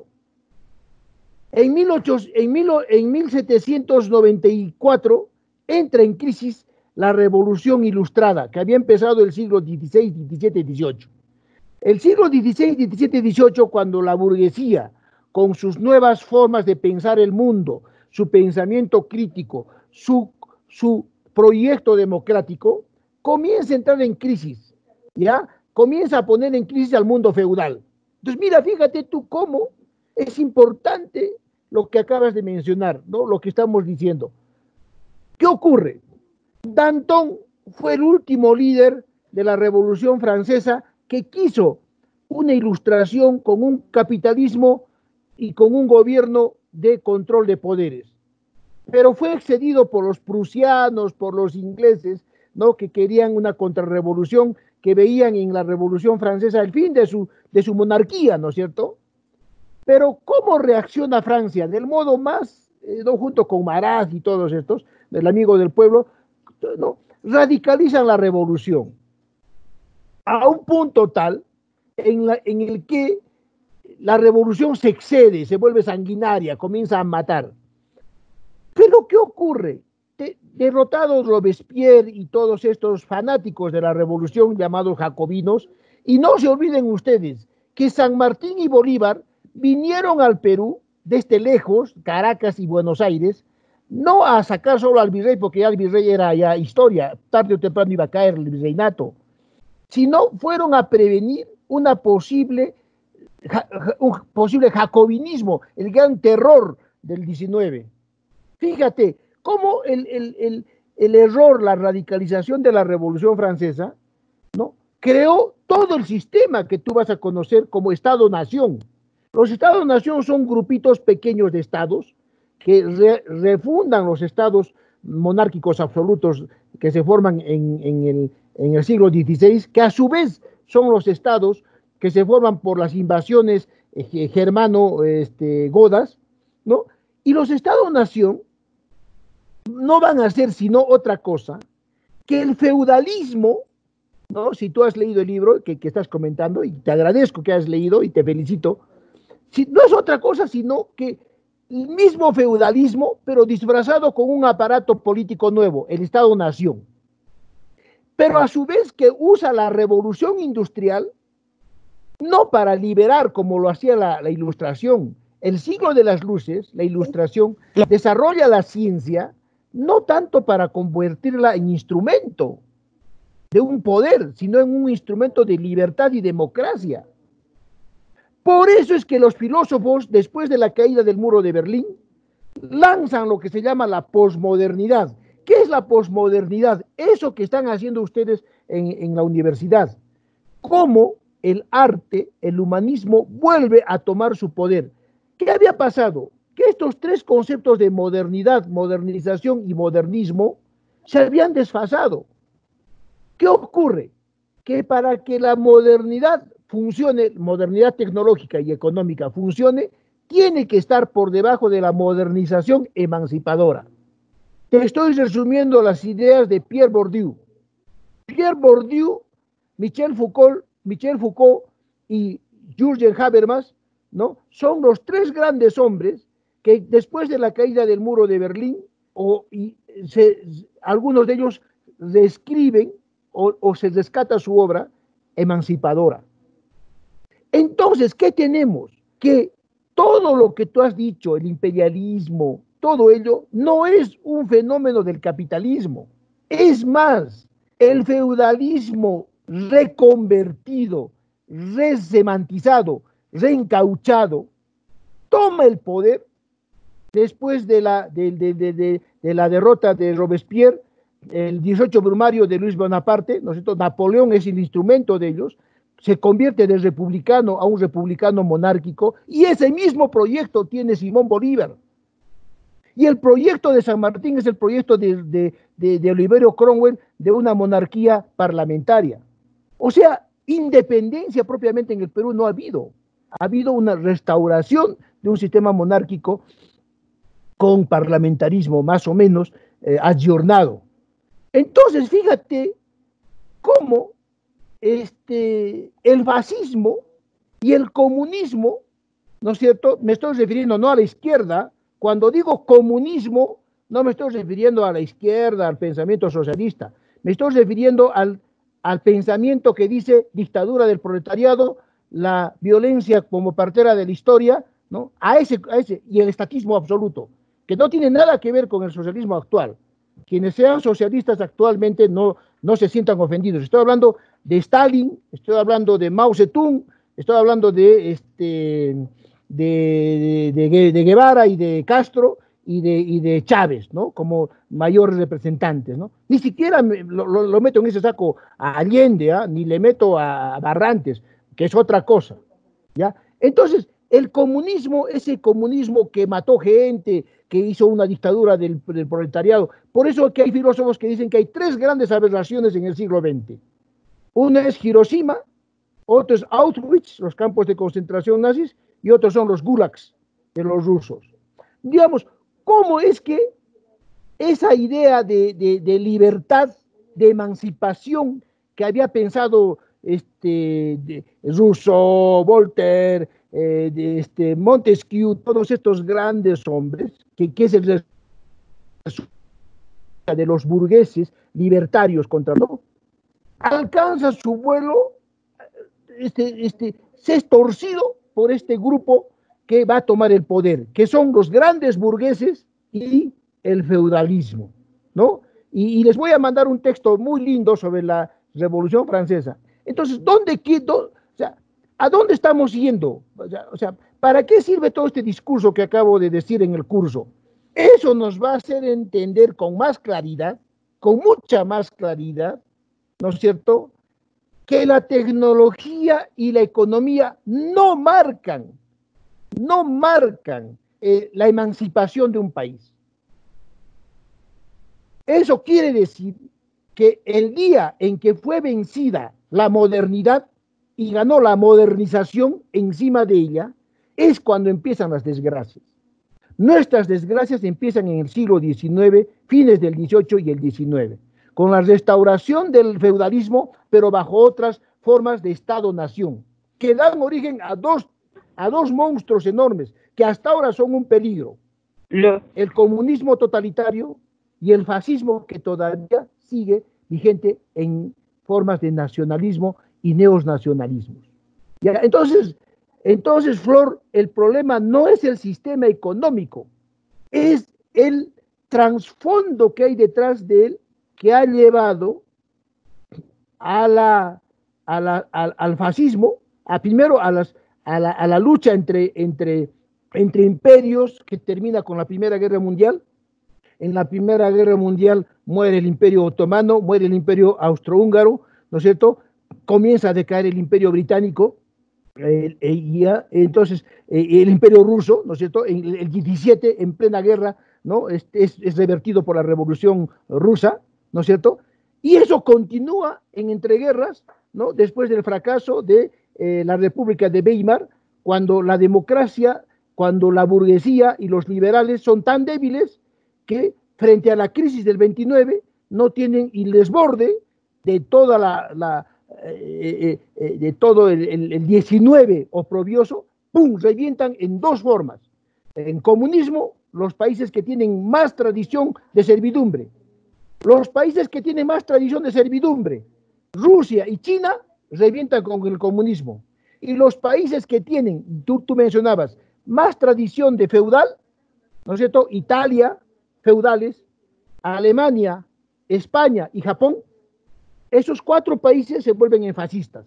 En, mil ocho, en, mil, en mil setecientos noventa y cuatro entra en crisis la Revolución Ilustrada, que había empezado el siglo dieciséis, diecisiete y dieciocho. El siglo dieciséis, diecisiete y dieciocho, cuando la burguesía, con sus nuevas formas de pensar el mundo, su pensamiento crítico, su, su proyecto democrático, comienza a entrar en crisis, ¿ya? Comienza a poner en crisis al mundo feudal. Entonces, mira, fíjate tú cómo es importante lo que acabas de mencionar, ¿no? Lo que estamos diciendo. ¿Qué ocurre? Danton fue el último líder de la Revolución Francesa que quiso una ilustración con un capitalismo y con un gobierno de control de poderes. Pero fue excedido por los prusianos, por los ingleses, ¿no? Que querían una contrarrevolución, que veían en la Revolución Francesa el fin de su, de su monarquía, ¿no es cierto? Pero ¿cómo reacciona Francia? Del modo más, eh, ¿no? Junto con Marat y todos estos, del amigo del pueblo, ¿no? Radicalizan la revolución a un punto tal en, la, en el que la revolución se excede, se vuelve sanguinaria, comienza a matar. Pero ¿qué ocurre? De, derrotados Robespierre y todos estos fanáticos de la revolución llamados jacobinos, y no se olviden ustedes que San Martín y Bolívar vinieron al Perú desde lejos, Caracas y Buenos Aires, no a sacar solo al virrey, porque ya el virrey era ya historia, tarde o temprano iba a caer el virreinato, sino fueron a prevenir una posible, un posible jacobinismo, el gran terror del diecinueve. Fíjate cómo el, el, el, el error, la radicalización de la Revolución Francesa, ¿no?, creó todo el sistema que tú vas a conocer como Estado-Nación. Los Estados-Nación son grupitos pequeños de estados que re, refundan los estados monárquicos absolutos que se forman en, en, el, en el siglo dieciséis, que a su vez son los estados que se forman por las invasiones eh, germano-godas, este, ¿no? Y los Estados-Nación no van a ser sino otra cosa que el feudalismo, ¿no? Si tú has leído el libro que, que estás comentando, y te agradezco que has leído y te felicito, si, no es otra cosa sino que el mismo feudalismo, pero disfrazado con un aparato político nuevo, el Estado-Nación. Pero a su vez que usa la revolución industrial, no para liberar como lo hacía la, la Ilustración. El siglo de las luces, la Ilustración, desarrolla la ciencia no tanto para convertirla en instrumento de un poder, sino en un instrumento de libertad y democracia. Por eso es que los filósofos, después de la caída del muro de Berlín, lanzan lo que se llama la posmodernidad. ¿Qué es la posmodernidad? Eso que están haciendo ustedes en, en la universidad. ¿Cómo el arte, el humanismo, vuelve a tomar su poder? ¿Qué había pasado? Que estos tres conceptos de modernidad, modernización y modernismo se habían desfasado. ¿Qué ocurre? Que para que la modernidad funcione, modernidad tecnológica y económica funcione, tiene que estar por debajo de la modernización emancipadora. Te estoy resumiendo las ideas de Pierre Bourdieu. Pierre Bourdieu, Michel Foucault, Michel Foucault y Jürgen Habermas, ¿no?, son los tres grandes hombres que después de la caída del muro de Berlín, o, y se, algunos de ellos reescriben o, o se rescata su obra emancipadora. Entonces, ¿qué tenemos? Que todo lo que tú has dicho, el imperialismo, todo ello, no es un fenómeno del capitalismo. Es más, el feudalismo reconvertido, resemantizado, reencauchado, toma el poder después de la, de, de, de, de, de la derrota de Robespierre, el dieciocho Brumario de Luis Bonaparte, ¿no es cierto? Napoleón es el instrumento de ellos, se convierte de republicano a un republicano monárquico, y ese mismo proyecto tiene Simón Bolívar. Y el proyecto de San Martín es el proyecto de, de, de, de Oliverio Cromwell de una monarquía parlamentaria. O sea, independencia propiamente en el Perú no ha habido. Ha habido una restauración de un sistema monárquico con parlamentarismo más o menos eh, ayornado. Entonces, fíjate cómo este, el fascismo y el comunismo, ¿no es cierto? Me estoy refiriendo no a la izquierda. Cuando digo comunismo, no me estoy refiriendo a la izquierda, al pensamiento socialista. Me estoy refiriendo al, al pensamiento que dice dictadura del proletariado, la violencia como partera de la historia, ¿no? A ese, a ese, y el estatismo absoluto, que no tiene nada que ver con el socialismo actual. Quienes sean socialistas actualmente no, no se sientan ofendidos. Estoy hablando de Stalin, estoy hablando de Mao Zedong, estoy hablando de, este, de, de, de, de Guevara y de Castro y de, y de Chávez, ¿no?, como mayores representantes, ¿no? Ni siquiera me, lo, lo meto en ese saco a Allende, ¿eh? Ni le meto a Barrantes, que es otra cosa, ¿ya? Entonces, el comunismo, ese comunismo que mató gente, que hizo una dictadura del, del proletariado, por eso que hay filósofos que dicen que hay tres grandes aberraciones en el siglo veinte. Una es Hiroshima, otro es Auschwitz, los campos de concentración nazis, y otros son los gulags de los rusos. Digamos, ¿cómo es que esa idea de, de, de libertad, de emancipación que había pensado este, de Rousseau, Voltaire, eh, de este, Montesquieu, todos estos grandes hombres, que, que es el de los burgueses libertarios contra todo, alcanza su vuelo, este, este, se es torcido por este grupo que va a tomar el poder, que son los grandes burgueses y el feudalismo, ¿no? Y, y les voy a mandar un texto muy lindo sobre la Revolución Francesa. Entonces, ¿dónde quedó? O sea, ¿a dónde estamos yendo? O sea, o sea, ¿para qué sirve todo este discurso que acabo de decir en el curso? Eso nos va a hacer entender con más claridad, con mucha más claridad, ¿no es cierto?, que la tecnología y la economía no marcan, no marcan eh, la emancipación de un país. Eso quiere decir que el día en que fue vencida la modernidad y ganó la modernización encima de ella, es cuando empiezan las desgracias. Nuestras desgracias empiezan en el siglo diecinueve, fines del dieciocho y el diecinueve, con la restauración del feudalismo, pero bajo otras formas de Estado-nación, que dan origen a dos, a dos monstruos enormes, que hasta ahora son un peligro. El comunismo totalitario y el fascismo, que todavía sigue vigente en formas de nacionalismo y neonacionalismos. ¿Ya? Entonces, entonces, Flor, el problema no es el sistema económico, es el trasfondo que hay detrás de él, que ha llevado a la, a la, al, al fascismo, a primero a, las, a, la, a la lucha entre, entre, entre imperios, que termina con la Primera Guerra Mundial. En la Primera Guerra Mundial muere el Imperio Otomano, muere el Imperio Austrohúngaro, ¿no es cierto? Comienza a decaer el Imperio Británico, eh, eh, ya, entonces eh, el Imperio Ruso, ¿no es cierto? En el diecisiete, en plena guerra, ¿no? Es, es, es revertido por la Revolución Rusa, ¿no es cierto? Y eso continúa en entreguerras, ¿no? Después del fracaso de eh, la República de Weimar, cuando la democracia, cuando la burguesía y los liberales son tan débiles que frente a la crisis del veintinueve no tienen el desborde de toda la, la eh, eh, de todo el, el, el diecinueve oprobioso, ¡pum!, revientan en dos formas. En comunismo, los países que tienen más tradición de servidumbre. Los países que tienen más tradición de servidumbre, Rusia y China, revientan con el comunismo. Y los países que tienen, tú, tú mencionabas, más tradición de feudal, ¿no es cierto?, Italia, feudales, Alemania, España y Japón, esos cuatro países se vuelven en fascistas.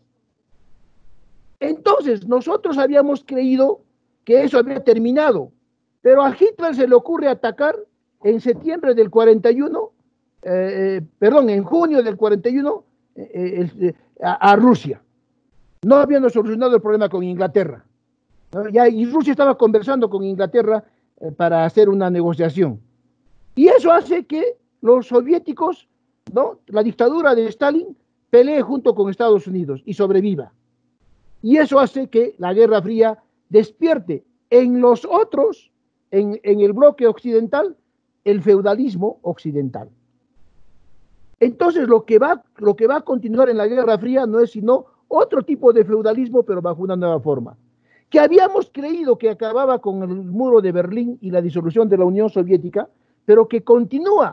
Entonces, nosotros habíamos creído que eso había terminado, pero a Hitler se le ocurre atacar en septiembre del cuarenta y uno, eh, perdón, en junio del cuarenta y uno, eh, eh, a, a Rusia. No habíamos solucionado el problema con Inglaterra, ¿no? Ya, y Rusia estaba conversando con Inglaterra eh, para hacer una negociación. Y eso hace que los soviéticos, ¿no?, la dictadura de Stalin, pelee junto con Estados Unidos y sobreviva. Y eso hace que la Guerra Fría despierte en los otros, en, en el bloque occidental, el feudalismo occidental. Entonces, lo que, va, lo que va a continuar en la Guerra Fría no es sino otro tipo de feudalismo, pero bajo una nueva forma, que habíamos creído que acababa con el muro de Berlín y la disolución de la Unión Soviética, pero que continúa.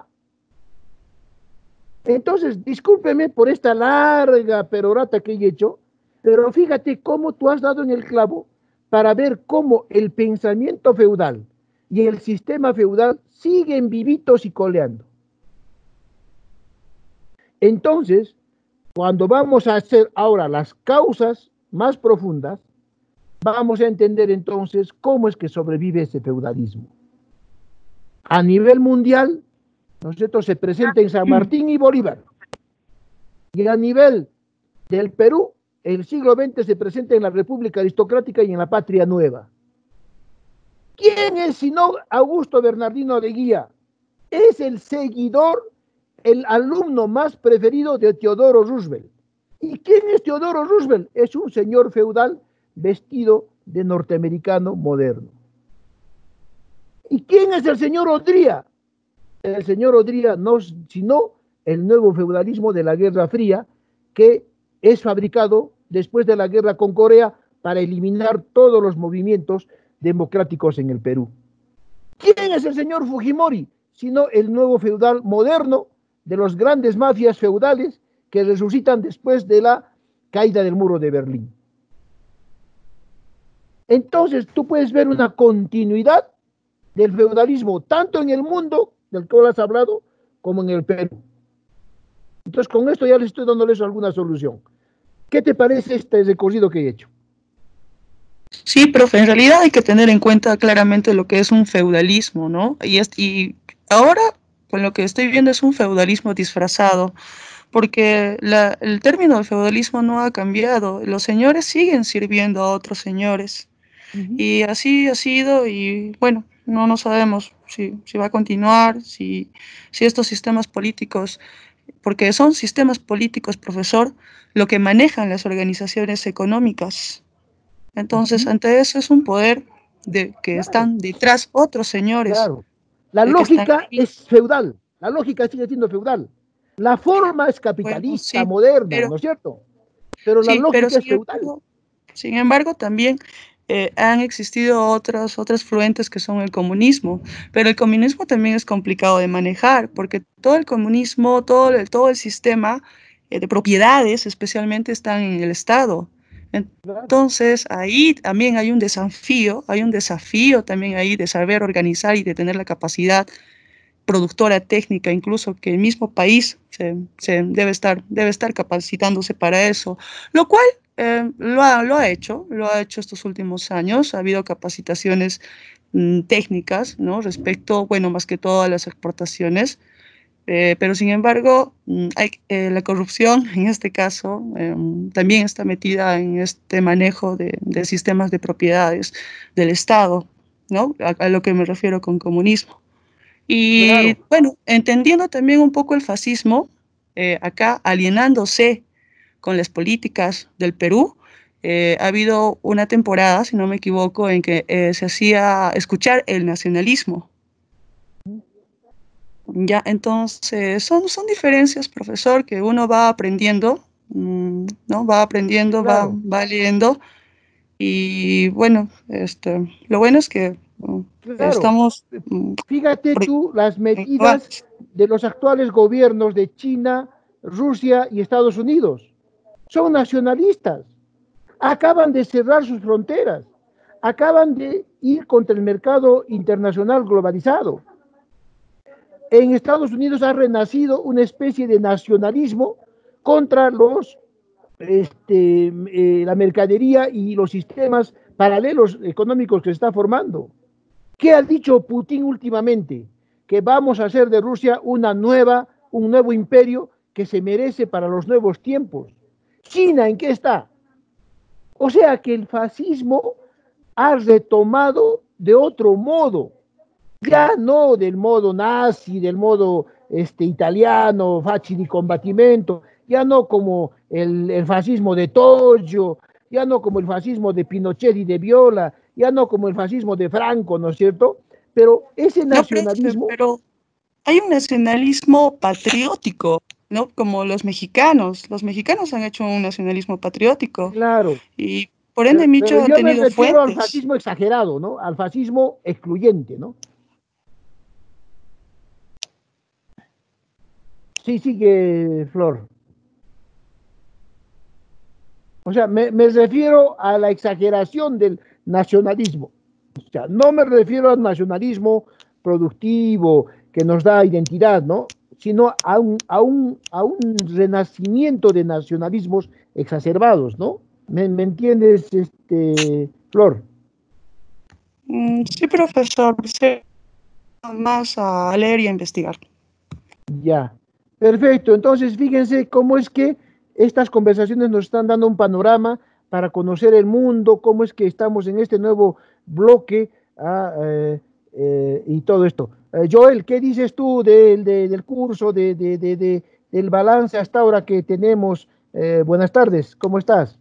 Entonces, discúlpeme por esta larga perorata que he hecho, pero fíjate cómo tú has dado en el clavo para ver cómo el pensamiento feudal y el sistema feudal siguen vivitos y coleando. Entonces, cuando vamos a hacer ahora las causas más profundas, vamos a entender entonces cómo es que sobrevive ese feudalismo. A nivel mundial, ¿no es cierto?, se presenta en San Martín y Bolívar. Y a nivel del Perú, el siglo veinte se presenta en la República Aristocrática y en la Patria Nueva. ¿Quién es sino Augusto Bernardino de Guía? Es el seguidor, el alumno más preferido de Teodoro Roosevelt. ¿Y quién es Teodoro Roosevelt? Es un señor feudal vestido de norteamericano moderno. ¿Y quién es el señor Odría? El señor Odría no es sino el nuevo feudalismo de la Guerra Fría, que es fabricado después de la guerra con Corea para eliminar todos los movimientos democráticos en el Perú. ¿Quién es el señor Fujimori? Sino el nuevo feudal moderno de los grandes mafias feudales que resucitan después de la caída del muro de Berlín. Entonces tú puedes ver una continuidad del feudalismo tanto en el mundo del que has hablado, como en el Perú. Entonces, con esto ya les estoy dándoles alguna solución. ¿Qué te parece este recorrido que he hecho? Sí, profe, en realidad hay que tener en cuenta claramente lo que es un feudalismo, ¿no? Y, es, y ahora, con lo que estoy viendo, es un feudalismo disfrazado, porque la, el término del feudalismo no ha cambiado. Los señores siguen sirviendo a otros señores. Uh-huh. Y así ha sido, y bueno, no, no sabemos si, si va a continuar, si, si estos sistemas políticos, porque son sistemas políticos, profesor, lo que manejan las organizaciones económicas. Entonces, uh-huh. ante eso es un poder de que claro. están detrás otros señores. Claro. La lógica es feudal, la lógica sigue siendo feudal. La forma es capitalista, bueno, sí, moderna, pero, ¿no es cierto? Pero la sí, lógica pero es feudal. Embargo, sin embargo, también eh, han existido otras, otras fluentes que son el comunismo, pero el comunismo también es complicado de manejar, porque todo el comunismo, todo el, todo el sistema eh, de propiedades especialmente están en el Estado. Entonces, ahí también hay un desafío, hay un desafío también ahí de saber organizar y de tener la capacidad productora técnica, incluso que el mismo país se, se debe, estar, debe estar capacitándose para eso, lo cual eh, lo, ha, lo ha hecho, lo ha hecho estos últimos años, ha habido capacitaciones mm, técnicas, ¿no? Respecto, bueno, más que todo a las exportaciones. Eh, pero sin embargo, hay, eh, la corrupción en este caso eh, también está metida en este manejo de, de sistemas de propiedades del Estado, ¿no? A, a lo que me refiero con comunismo. Y claro. bueno, entendiendo también un poco el fascismo, eh, acá alienándose con las políticas del Perú, eh, ha habido una temporada, si no me equivoco, en que eh, se hacía escuchar el nacionalismo. Ya, entonces, son, son diferencias, profesor, que uno va aprendiendo, ¿no? Va aprendiendo, claro. va, va leyendo, y bueno, este, lo bueno es que claro. estamos... Fíjate tú las medidas de los actuales gobiernos de China, Rusia y Estados Unidos. Son nacionalistas. Acaban de cerrar sus fronteras. Acaban de ir contra el mercado internacional globalizado. En Estados Unidos ha renacido una especie de nacionalismo contra los, este, eh, la mercadería y los sistemas paralelos económicos que se está formando. ¿Qué ha dicho Putin últimamente? Que vamos a hacer de Rusia una nueva, un nuevo imperio que se merece para los nuevos tiempos. ¿China en qué está? O sea que el fascismo ha retomado de otro modo. Ya no del modo nazi, del modo este, italiano, fasci di combattimento, ya no como el, el fascismo de Toggio, ya no como el fascismo de Pinochet y de Viola, ya no como el fascismo de Franco, ¿no es cierto? Pero ese nacionalismo... No, pero hay un nacionalismo patriótico, ¿no? Como los mexicanos. Los mexicanos han hecho un nacionalismo patriótico. Claro. Y por ende, Micho ha tenido fuentes. Yo me refiero al fascismo exagerado, ¿no? Al fascismo excluyente, ¿no? Sí, sigue, Flor. O sea, me, me refiero a la exageración del nacionalismo. O sea, no me refiero al nacionalismo productivo que nos da identidad, ¿no? Sino a un, a un, a un renacimiento de nacionalismos exacerbados, ¿no? ¿Me, me entiendes, este, Flor? Mm, sí, profesor. Sí. Más a leer y a investigar. Ya. Perfecto, entonces fíjense cómo es que estas conversaciones nos están dando un panorama para conocer el mundo, cómo es que estamos en este nuevo bloque ah, eh, eh, y todo esto. Eh, Joel, ¿qué dices tú de, de, del curso, de, de, de, de, del balance hasta ahora que tenemos? Eh, buenas tardes, ¿cómo estás?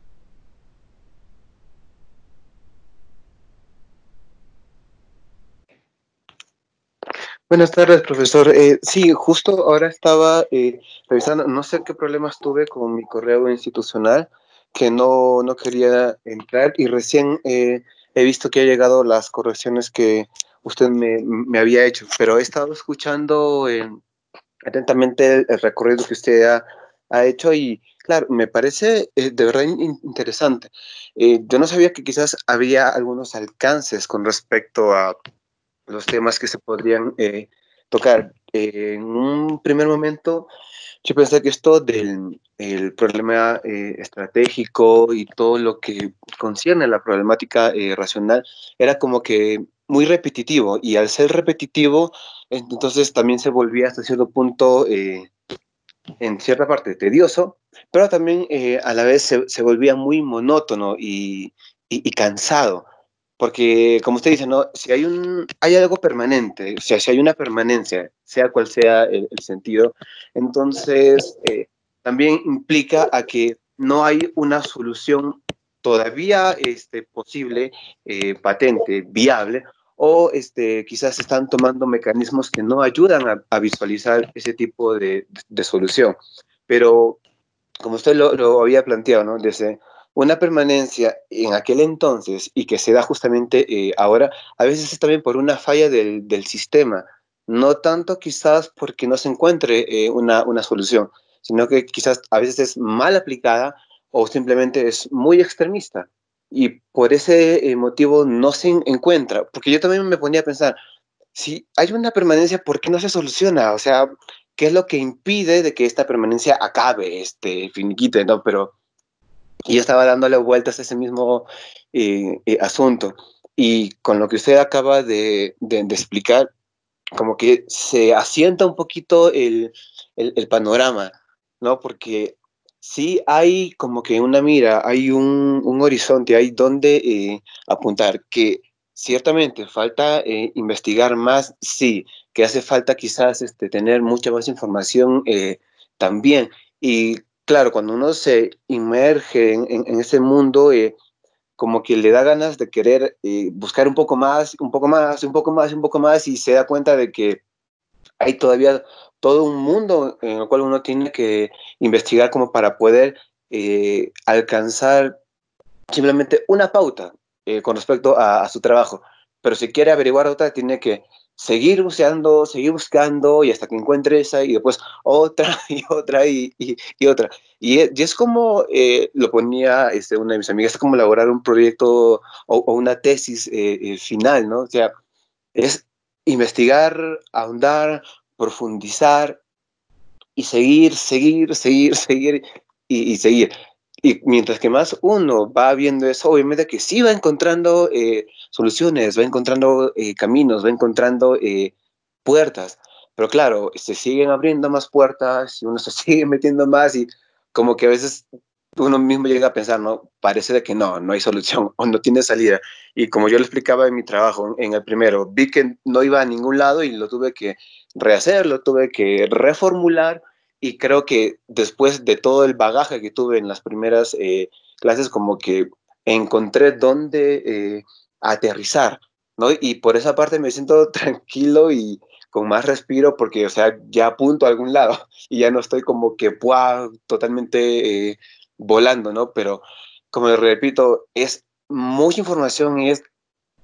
Buenas tardes, profesor. Eh, sí, justo ahora estaba eh, revisando, no sé qué problemas tuve con mi correo institucional, que no, no quería entrar y recién eh, he visto que ha llegado las correcciones que usted me, me había hecho, pero he estado escuchando eh, atentamente el, el recorrido que usted ha, ha hecho y claro, me parece eh, de verdad in, interesante. Eh, yo no sabía que quizás había algunos alcances con respecto a los temas que se podrían eh, tocar. Eh, en un primer momento, yo pensé que esto del el problema eh, estratégico y todo lo que concierne a la problemática eh, racional era como que muy repetitivo, y al ser repetitivo, entonces también se volvía hasta cierto punto, eh, en cierta parte, tedioso, pero también eh, a la vez se, se volvía muy monótono y, y, y cansado. Porque, como usted dice, ¿no? Si hay, un, hay algo permanente, o sea, si hay una permanencia, sea cual sea el, el sentido, entonces eh, también implica a que no hay una solución todavía este, posible, eh, patente, viable, o este, quizás se están tomando mecanismos que no ayudan a, a visualizar ese tipo de, de solución. Pero, como usted lo, lo había planteado, ¿no? Desde una permanencia en aquel entonces y que se da justamente eh, ahora, a veces es también por una falla del, del sistema, no tanto quizás porque no se encuentre eh, una, una solución, sino que quizás a veces es mal aplicada o simplemente es muy extremista. Y por ese eh, motivo no se en- encuentra, porque yo también me ponía a pensar, si hay una permanencia, ¿por qué no se soluciona? O sea, ¿qué es lo que impide de que esta permanencia acabe, este, finiquite, ¿no? Pero y yo estaba dándole vueltas a ese mismo eh, eh, asunto. Y con lo que usted acaba de, de, de explicar, como que se asienta un poquito el, el, el panorama, ¿no? Porque sí hay como que una mira, hay un, un horizonte, hay donde eh, apuntar, que ciertamente falta eh, investigar más, sí, que hace falta quizás este, tener mucha más información eh, también. Y claro, cuando uno se inmerge en, en, en ese mundo, eh, como que le da ganas de querer eh, buscar un poco más, un poco más, un poco más, un poco más, y se da cuenta de que hay todavía todo un mundo en el cual uno tiene que investigar como para poder eh, alcanzar simplemente una pauta eh, con respecto a, a, su trabajo. Pero si quiere averiguar otra, tiene que seguir buscando, seguir buscando y hasta que encuentre esa y después otra y otra y, y, y otra. Y es, y es como eh, lo ponía este, una de mis amigas, es como elaborar un proyecto o, o una tesis eh, eh, final, ¿no? O sea, es investigar, ahondar, profundizar y seguir, seguir, seguir, seguir y, y seguir. Y mientras que más uno va viendo eso, obviamente que sí va encontrando eh, soluciones, va encontrando eh, caminos, va encontrando eh, puertas. Pero claro, se siguen abriendo más puertas y uno se sigue metiendo más y como que a veces uno mismo llega a pensar, ¿no? Parece de que no, no hay solución o no tiene salida. Y como yo le explicaba en mi trabajo, en el primero, vi que no iba a ningún lado y lo tuve que rehacer, lo tuve que reformular y creo que después de todo el bagaje que tuve en las primeras eh, clases, como que encontré dónde eh, aterrizar, ¿no? Y por esa parte me siento tranquilo y con más respiro porque, o sea, ya apunto a algún lado y ya no estoy como que, ¡buah!, totalmente eh, volando, ¿no? Pero, como les repito, es mucha información y es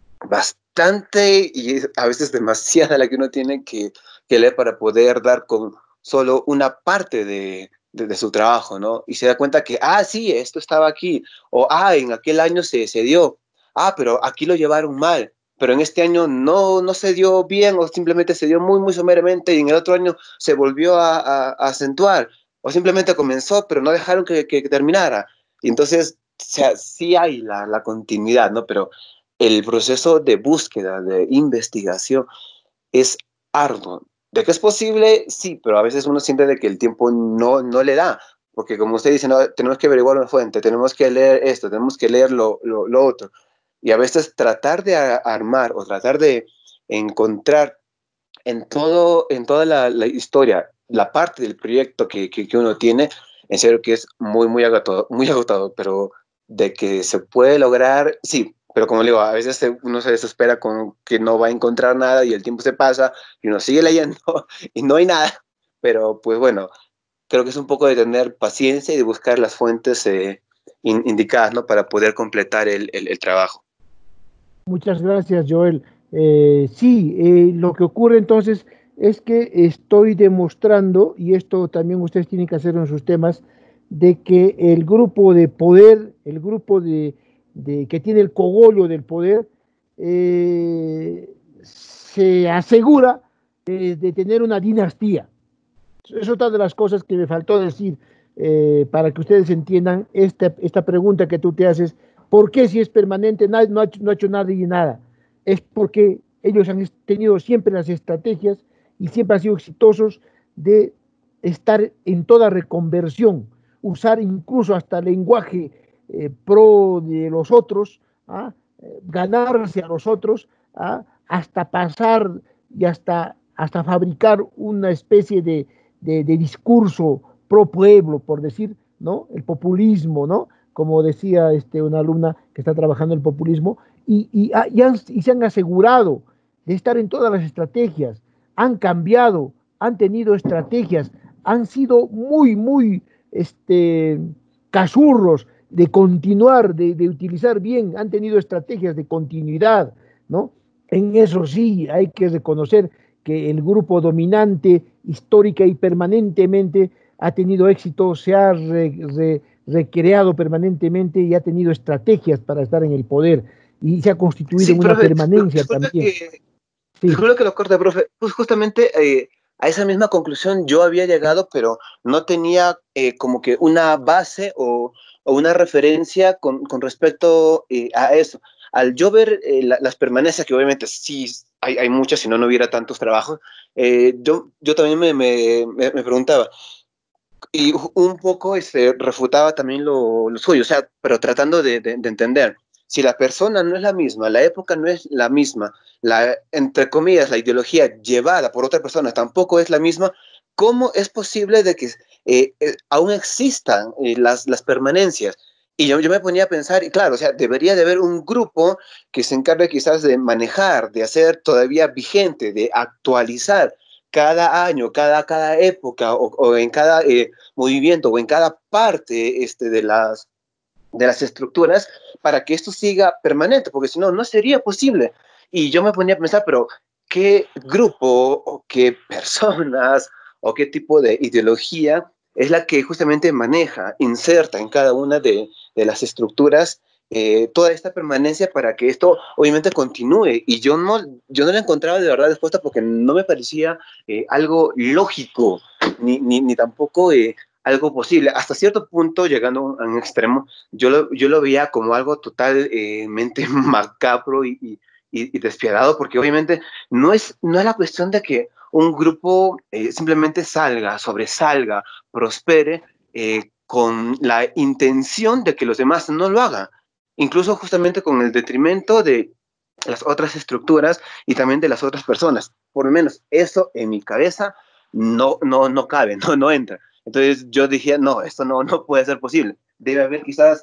bastante y es a veces demasiada la que uno tiene que, que leer para poder dar con solo una parte de, de, de, su trabajo, ¿no? Y se da cuenta que, ah, sí, esto estaba aquí, o, ah, en aquel año se, se dio, ah, pero aquí lo llevaron mal, pero en este año no, no se dio bien, o simplemente se dio muy, muy someramente, y en el otro año se volvió a, a, a acentuar, o simplemente comenzó, pero no dejaron que, que, que terminara. Y entonces, o sea, sí hay la, la continuidad, ¿no? Pero el proceso de búsqueda, de investigación, es arduo. ¿De que es posible? Sí, pero a veces uno siente de que el tiempo no, no le da, porque como usted dice, no, tenemos que averiguar una fuente, tenemos que leer esto, tenemos que leer lo, lo, lo otro, y a veces tratar de armar o tratar de encontrar en, todo, en toda la, la historia la parte del proyecto que, que, que uno tiene, en serio que es muy, muy agotado, muy agotado, pero de que se puede lograr, sí, pero como le digo, a veces uno se desespera con que no va a encontrar nada y el tiempo se pasa y uno sigue leyendo y no hay nada, pero pues bueno, creo que es un poco de tener paciencia y de buscar las fuentes eh, in, indicadas, ¿no? Para poder completar el, el, el trabajo. Muchas gracias, Joel. Eh, sí, eh, lo que ocurre entonces es que estoy demostrando, y esto también ustedes tienen que hacerlo en sus temas, de que el grupo de poder, el grupo de, de que tiene el cogollo del poder, eh, se asegura de, de tener una dinastía. Es otra de las cosas que me faltó decir eh, para que ustedes entiendan esta, esta pregunta que tú te haces. ¿Por qué si es permanente no ha, no ha, hecho, no ha hecho nada y nada? Es porque ellos han tenido siempre las estrategias y siempre han sido exitosos de estar en toda reconversión, usar incluso hasta lenguaje eh, pro de los otros, ¿ah? ganarse a los otros, ¿ah? hasta pasar y hasta, hasta fabricar una especie de, de, de discurso pro pueblo, por decir, ¿no? El populismo, ¿no? Como decía este, una alumna que está trabajando el populismo, y, y, y, han, y se han asegurado de estar en todas las estrategias, han cambiado, han tenido estrategias, han sido muy, muy este, cachurros de continuar, de, de utilizar bien, han tenido estrategias de continuidad, ¿no? En eso sí hay que reconocer que el grupo dominante histórica y permanentemente ha tenido éxito, se ha re, re, recreado permanentemente y ha tenido estrategias para estar en el poder y se ha constituido Sí, en una profe, permanencia disculpe también. que, Sí. disculpe que lo corte, profe. Pues justamente eh, a esa misma conclusión yo había llegado, pero no tenía eh, como que una base o, o una referencia con, con respecto eh, a eso. Al yo ver eh, la, las permanencias, que obviamente sí hay, hay muchas, si no, no hubiera tantos trabajos, eh, yo, yo también me, me, me, me preguntaba, y un poco este, refutaba también lo, lo suyo, o sea, pero tratando de, de, de entender. Si la persona no es la misma, la época no es la misma, la, entre comillas, la ideología llevada por otra persona tampoco es la misma, ¿cómo es posible de que eh, eh, aún existan eh, las, las permanencias? Y yo, yo me ponía a pensar, y claro, o sea, debería de haber un grupo que se encargue quizás de manejar, de hacer todavía vigente, de actualizar cada año, cada, cada época o, o en cada eh, movimiento o en cada parte este, de, las, de las estructuras para que esto siga permanente, porque si no, no sería posible. Y yo me ponía a pensar, pero ¿qué grupo o qué personas o qué tipo de ideología es la que justamente maneja, inserta en cada una de, de las estructuras eh, toda esta permanencia para que esto obviamente continúe? Y yo no, yo no la encontraba de verdad respuesta porque no me parecía eh, algo lógico, ni, ni, ni tampoco eh, algo posible. Hasta cierto punto, llegando a un extremo, yo lo, yo lo veía como algo totalmente eh, macabro y, y, y despiadado, porque obviamente no es, no es la cuestión de que un grupo eh, simplemente salga, sobresalga, prospere eh, con la intención de que los demás no lo hagan, incluso justamente con el detrimento de las otras estructuras y también de las otras personas. Por lo menos eso en mi cabeza no, no, no cabe, no, no entra. Entonces yo dije, no, esto no, no puede ser posible. Debe haber quizás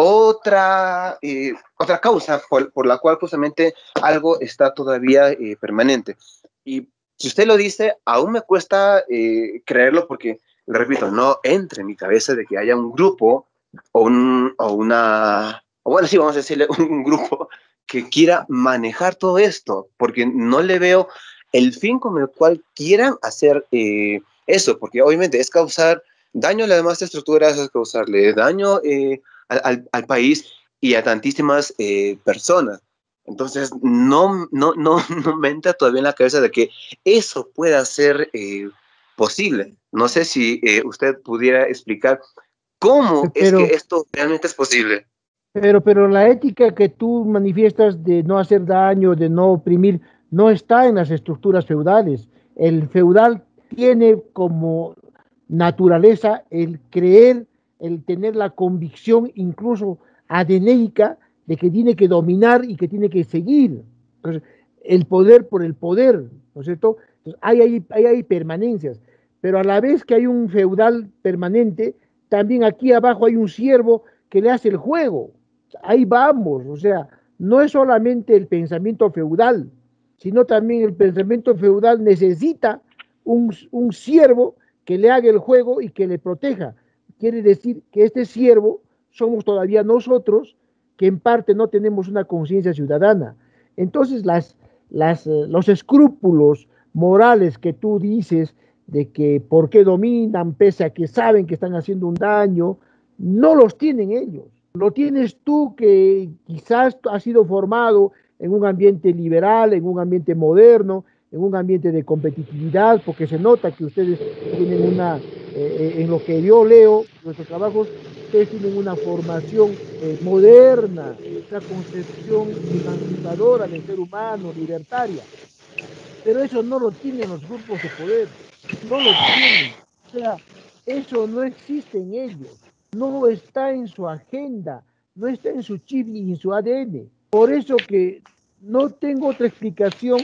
otra, eh, otra causa por, por la cual justamente algo está todavía eh, permanente. Y si usted lo dice, aún me cuesta eh, creerlo porque, le repito, no entra en mi cabeza de que haya un grupo o, un, o una, o bueno, sí, vamos a decirle un grupo que quiera manejar todo esto, porque no le veo el fin con el cual quieran hacer eh, eso, porque obviamente es causar daño a las demás estructuras, es causarle daño eh, al, al, país y a tantísimas eh, personas. Entonces, no, no, no, no me entra todavía en la cabeza de que eso pueda ser eh, posible. No sé si eh, usted pudiera explicar cómo Pero, es que esto realmente es posible. Pero, pero la ética que tú manifiestas de no hacer daño, de no oprimir, no está en las estructuras feudales. El feudal tiene como naturaleza el creer, el tener la convicción incluso adeneica de que tiene que dominar y que tiene que seguir. Entonces, el poder por el poder, ¿no es cierto? Entonces, hay, hay, hay, hay permanencias, pero a la vez que hay un feudal permanente, también aquí abajo hay un siervo que le hace el juego. Ahí vamos, o sea, no es solamente el pensamiento feudal, sino también el pensamiento feudal necesita un, un siervo que le haga el juego y que le proteja. Quiere decir que este siervo somos todavía nosotros, que en parte no tenemos una conciencia ciudadana. Entonces, las, las, los escrúpulos morales que tú dices de que por qué dominan, pese a que saben que están haciendo un daño, no los tienen ellos. Lo tienes tú, que quizás has sido formado en un ambiente liberal, en un ambiente moderno, en un ambiente de competitividad, porque se nota que ustedes tienen una, eh, en lo que yo leo, nuestros trabajos, ustedes tienen una formación eh, moderna, una concepción emancipadora del ser humano, libertaria, pero eso no lo tienen los grupos de poder, no lo tienen, o sea, eso no existe en ellos, no está en su agenda, no está en su chip ni en su A D N. Por eso que no tengo otra explicación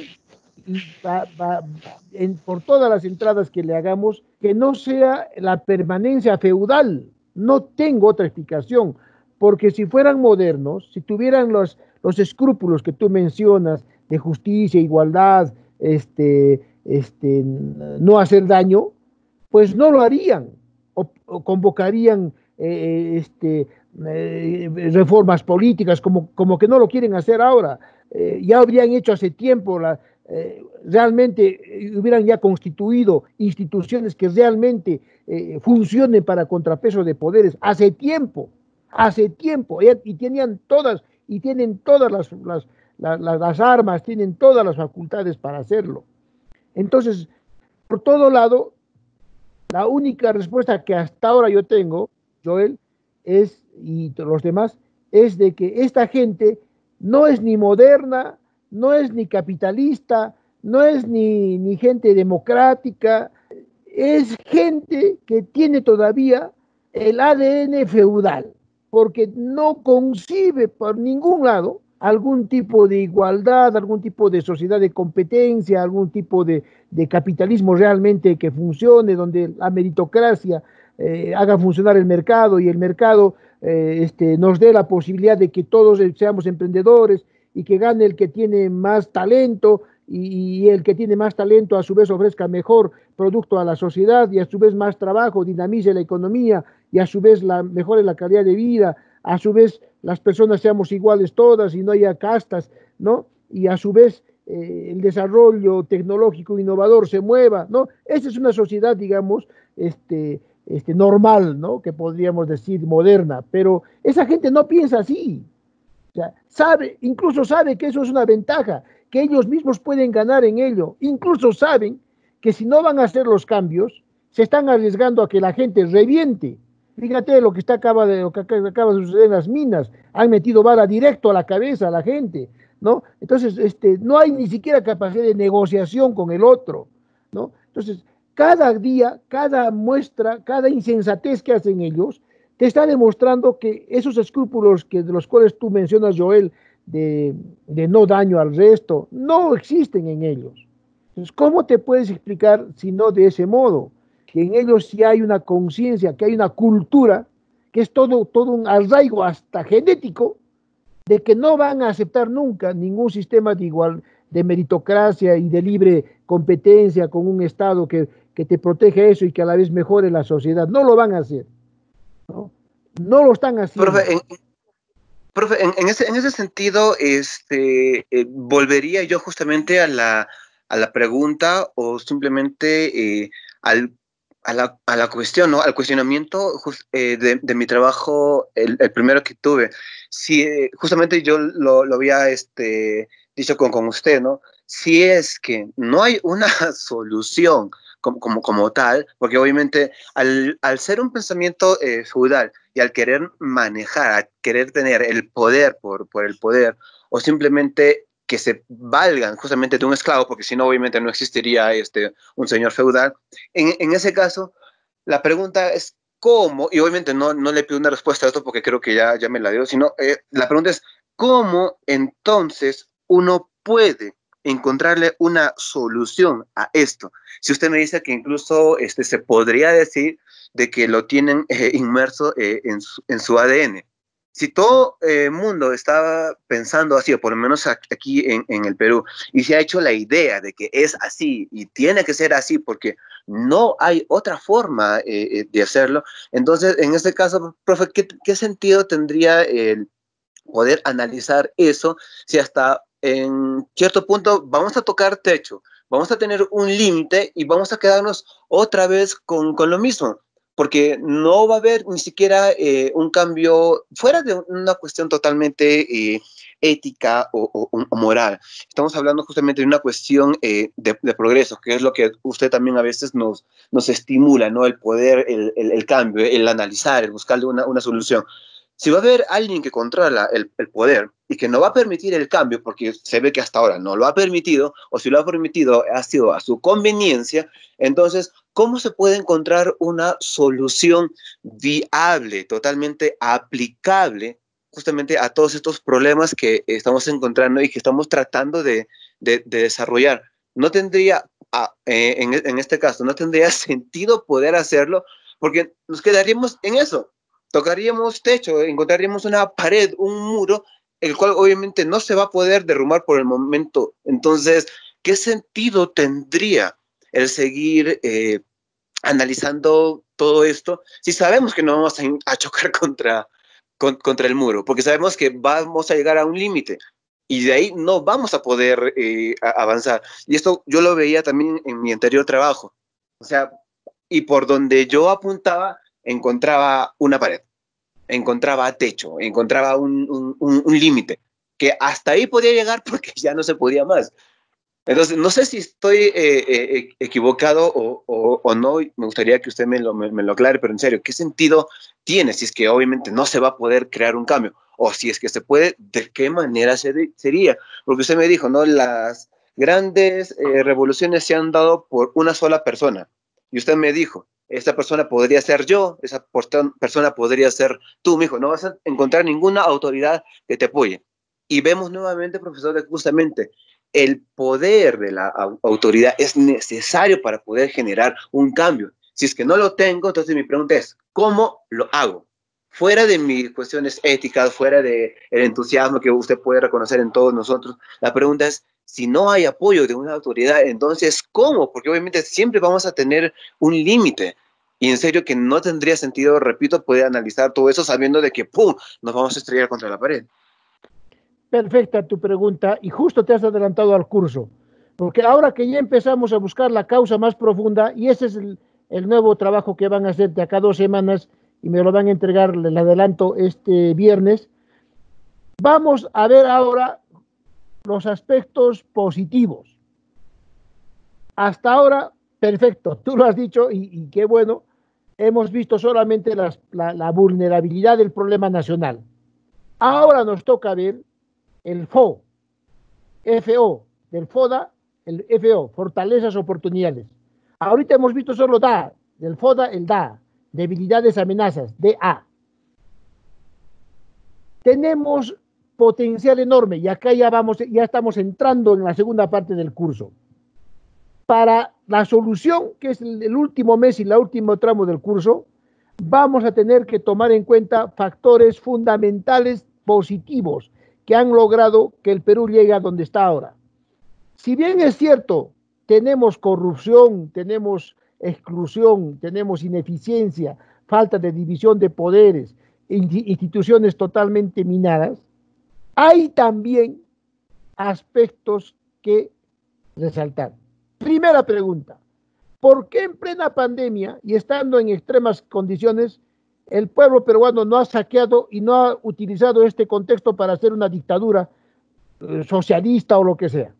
y va, va, en, por todas las entradas que le hagamos, que no sea la permanencia feudal. No tengo otra explicación, porque si fueran modernos, si tuvieran los, los escrúpulos que tú mencionas de justicia, igualdad, este, este, no hacer daño, pues no lo harían, o, o convocarían eh, este, eh, reformas políticas, como, como que no lo quieren hacer ahora. Eh, ya habrían hecho hace tiempo, la, eh, realmente eh, hubieran ya constituido instituciones que realmente eh, funcionen para contrapeso de poderes, hace tiempo, hace tiempo, y, y tenían todas, y tienen todas las, las, las, las armas, tienen todas las facultades para hacerlo. Entonces, por todo lado, la única respuesta que hasta ahora yo tengo, Joel, es, y los demás, es de que esta gente no es ni moderna, no es ni capitalista, no es ni, ni gente democrática, es gente que tiene todavía el A D N feudal, porque no concibe por ningún lado algún tipo de igualdad, algún tipo de sociedad de competencia, algún tipo de, de capitalismo realmente que funcione, donde la meritocracia eh, haga funcionar el mercado y el mercado eh, este, nos dé la posibilidad de que todos seamos emprendedores y que gane el que tiene más talento y, y el que tiene más talento a su vez ofrezca mejor producto a la sociedad y a su vez más trabajo, dinamice la economía y a su vez la, mejore la calidad de vida, a su vez las personas seamos iguales todas y no haya castas, ¿no? Y a su vez eh, el desarrollo tecnológico innovador se mueva, ¿no? Esa es una sociedad, digamos, este, este, normal, ¿no? Que podríamos decir moderna, pero esa gente no piensa así. O sea, sabe, incluso sabe que eso es una ventaja, que ellos mismos pueden ganar en ello, incluso saben que si no van a hacer los cambios, se están arriesgando a que la gente reviente. Fíjate lo que, está, acaba, de, lo que acaba de suceder en las minas, han metido bala directo a la cabeza a la gente, ¿no? Entonces, este, no hay ni siquiera capacidad de negociación con el otro, ¿no? Entonces, cada día, cada muestra, cada insensatez que hacen ellos, te está demostrando que esos escrúpulos que, de los cuales tú mencionas, Joel, de, de no daño al resto, no existen en ellos. Entonces, ¿cómo te puedes explicar si no de ese modo? Que en ellos sí hay una conciencia, que hay una cultura, que es todo, todo un arraigo hasta genético, de que no van a aceptar nunca ningún sistema de igual, de meritocracia y de libre competencia con un Estado que, que te protege eso y que a la vez mejore la sociedad. No lo van a hacer. No, no lo están haciendo. Profe, en, profe, en, en, ese, en ese sentido, este, eh, volvería yo justamente a la, a la pregunta o simplemente eh, al, a, la, a la cuestión, ¿no? Al cuestionamiento just, eh, de, de mi trabajo, el, el primero que tuve. Si, eh, justamente yo lo, lo había este, dicho con, con usted, ¿no? Si es que no hay una solución Como, como, como tal, porque obviamente al, al ser un pensamiento eh, feudal y al querer manejar, al querer tener el poder por, por el poder, o simplemente que se valgan justamente de un esclavo, porque si no obviamente no existiría este, un señor feudal, en, en ese caso la pregunta es cómo, y obviamente no, no le pido una respuesta a esto porque creo que ya, ya me la dio, sino eh, la pregunta es cómo entonces uno puede encontrarle una solución a esto. Si usted me dice que incluso este, se podría decir de que lo tienen eh, inmerso eh, en, su, en su A D N. Si todo el eh, mundo está pensando así, o por lo menos aquí en, en el Perú, y se ha hecho la idea de que es así y tiene que ser así porque no hay otra forma eh, de hacerlo, entonces en este caso, profe, ¿qué, qué sentido tendría el poder analizar eso si hasta en cierto punto vamos a tocar techo, vamos a tener un límite y vamos a quedarnos otra vez con, con lo mismo? porque no va a haber ni siquiera eh, un cambio fuera de una cuestión totalmente eh, ética o, o, o moral. Estamos hablando justamente de una cuestión eh, de, de progreso, que es lo que usted también a veces nos, nos estimula, ¿no? El poder, el, el, el cambio, el analizar, el buscarle una, una solución. Si va a haber alguien que controla el, el poder y que no va a permitir el cambio, porque se ve que hasta ahora no lo ha permitido, o si lo ha permitido ha sido a su conveniencia, entonces, ¿cómo se puede encontrar una solución viable, totalmente aplicable, justamente a todos estos problemas que estamos encontrando y que estamos tratando de, de, de desarrollar? No tendría, ah, eh, en, en este caso, no tendría sentido poder hacerlo, porque nos quedaríamos en eso. Tocaríamos techo, encontraríamos una pared, un muro, el cual obviamente no se va a poder derrumbar por el momento. Entonces, ¿qué sentido tendría el seguir eh, analizando todo esto si sabemos que no vamos a, a chocar contra, con, contra el muro? Porque sabemos que vamos a llegar a un límite y de ahí no vamos a poder eh, a avanzar. Y esto yo lo veía también en mi anterior trabajo. O sea, y por donde yo apuntaba, encontraba una pared, encontraba techo, encontraba un, un, un, un límite, que hasta ahí podía llegar porque ya no se podía más. Entonces, no sé si estoy eh, eh, equivocado o, o, o no, me gustaría que usted me lo, me, me lo aclare, pero en serio, ¿qué sentido tiene si es que obviamente no se va a poder crear un cambio? O si es que se puede, ¿de qué manera se, sería? Porque usted me dijo, ¿no? Las grandes eh, revoluciones se han dado por una sola persona. Y usted me dijo, esa persona podría ser yo, esa persona podría ser tú, me dijo, no vas a encontrar ninguna autoridad que te apoye. Y vemos nuevamente, profesor, que justamente el poder de la autoridad es necesario para poder generar un cambio. Si es que no lo tengo, entonces mi pregunta es, ¿cómo lo hago? Fuera de mis cuestiones éticas, fuera del entusiasmo que usted puede reconocer en todos nosotros, la pregunta es, si no hay apoyo de una autoridad, entonces, ¿cómo? Porque obviamente siempre vamos a tener un límite. Y en serio que no tendría sentido, repito, poder analizar todo eso sabiendo de que, ¡pum!, nos vamos a estrellar contra la pared. Perfecta tu pregunta y justo te has adelantado al curso, porque ahora que ya empezamos a buscar la causa más profunda, y ese es el, el nuevo trabajo que van a hacer de acá dos semanas y me lo van a entregar, les adelanto, este viernes, vamos a ver ahora los aspectos positivos. Hasta ahora, perfecto, tú lo has dicho y, y qué bueno, hemos visto solamente las, la, la vulnerabilidad del problema nacional. Ahora nos toca ver el F O, F O, del FODA, el F O, fortalezas, oportunidades. Ahorita hemos visto solo D A, del FODA, el D A, debilidades, amenazas, D A. Tenemos potencial enorme y acá ya vamos, ya estamos entrando en la segunda parte del curso. Para la solución, que es el último mes y el último tramo del curso, vamos a tener que tomar en cuenta factores fundamentales positivos que han logrado que el Perú llegue a donde está ahora. Si bien es cierto, tenemos corrupción, tenemos exclusión, tenemos ineficiencia, falta de división de poderes, instituciones totalmente minadas, hay también aspectos que resaltar. Primera pregunta, ¿por qué en plena pandemia y estando en extremas condiciones el pueblo peruano no ha saqueado y no ha utilizado este contexto para hacer una dictadura eh, socialista o lo que sea?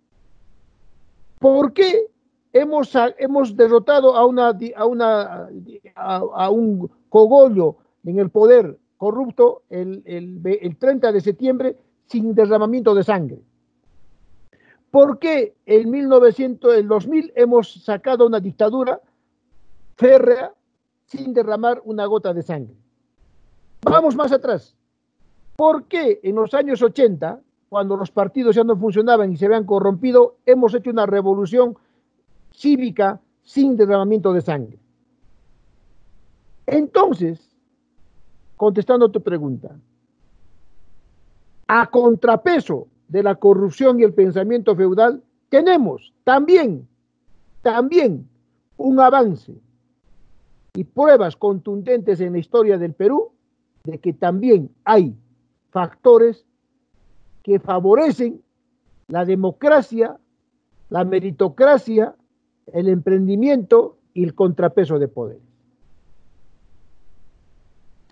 ¿Por qué hemos, hemos derrotado a, una, a, una, a, a un cogollo en el poder corrupto el, el, el treinta de septiembre sin derramamiento de sangre? ¿Por qué en mil novecientos, el dos mil hemos sacado una dictadura férrea sin derramar una gota de sangre? Vamos más atrás. ¿Por qué en los años ochenta, cuando los partidos ya no funcionaban y se habían corrompido, hemos hecho una revolución cívica sin derramamiento de sangre? Entonces, contestando tu pregunta, a contrapeso de la corrupción y el pensamiento feudal, tenemos también, también un avance y pruebas contundentes en la historia del Perú de que también hay factores que favorecen la democracia, la meritocracia, el emprendimiento y el contrapeso de poder.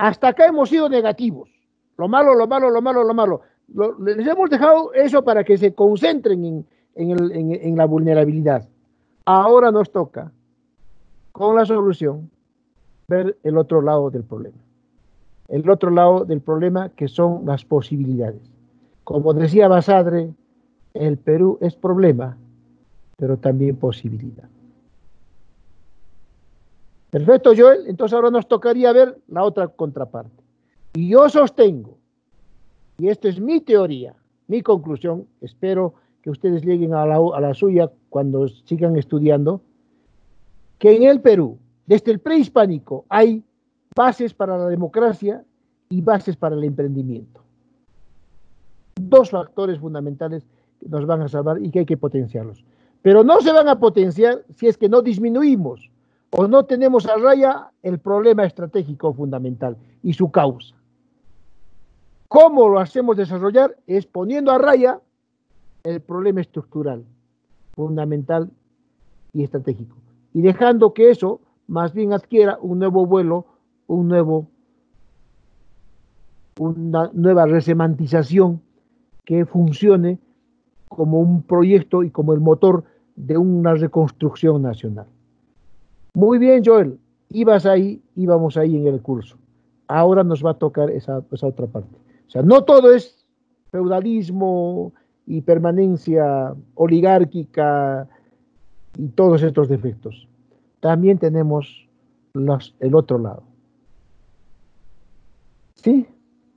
hasta acá hemos sido negativos. Lo malo, lo malo, lo malo, lo malo. Lo, les hemos dejado eso para que se concentren en, en, el, en, en la vulnerabilidad. Ahora nos toca, con la solución, ver el otro lado del problema. El otro lado del problema, que son las posibilidades. Como decía Basadre, el Perú es problema, pero también posibilidad. Perfecto, Joel. Entonces ahora nos tocaría ver la otra contraparte. Y yo sostengo, y esta es mi teoría, mi conclusión, espero que ustedes lleguen a la, a la suya cuando sigan estudiando, que en el Perú, desde el prehispánico, hay bases para la democracia y bases para el emprendimiento. Dos factores fundamentales que nos van a salvar y que hay que potenciarlos. Pero no se van a potenciar si es que no disminuimos o no tenemos a raya el problema estratégico fundamental y su causa. ¿Cómo lo hacemos desarrollar? Es poniendo a raya el problema estructural, fundamental y estratégico. Y dejando que eso más bien adquiera un nuevo vuelo, un nuevo, una nueva resemantización que funcione como un proyecto y como el motor de una reconstrucción nacional. Muy bien, Joel, ibas ahí, íbamos ahí en el curso. Ahora nos va a tocar esa, esa otra parte. O sea, no todo es feudalismo y permanencia oligárquica y todos estos defectos. También tenemos los, el otro lado. ¿Sí?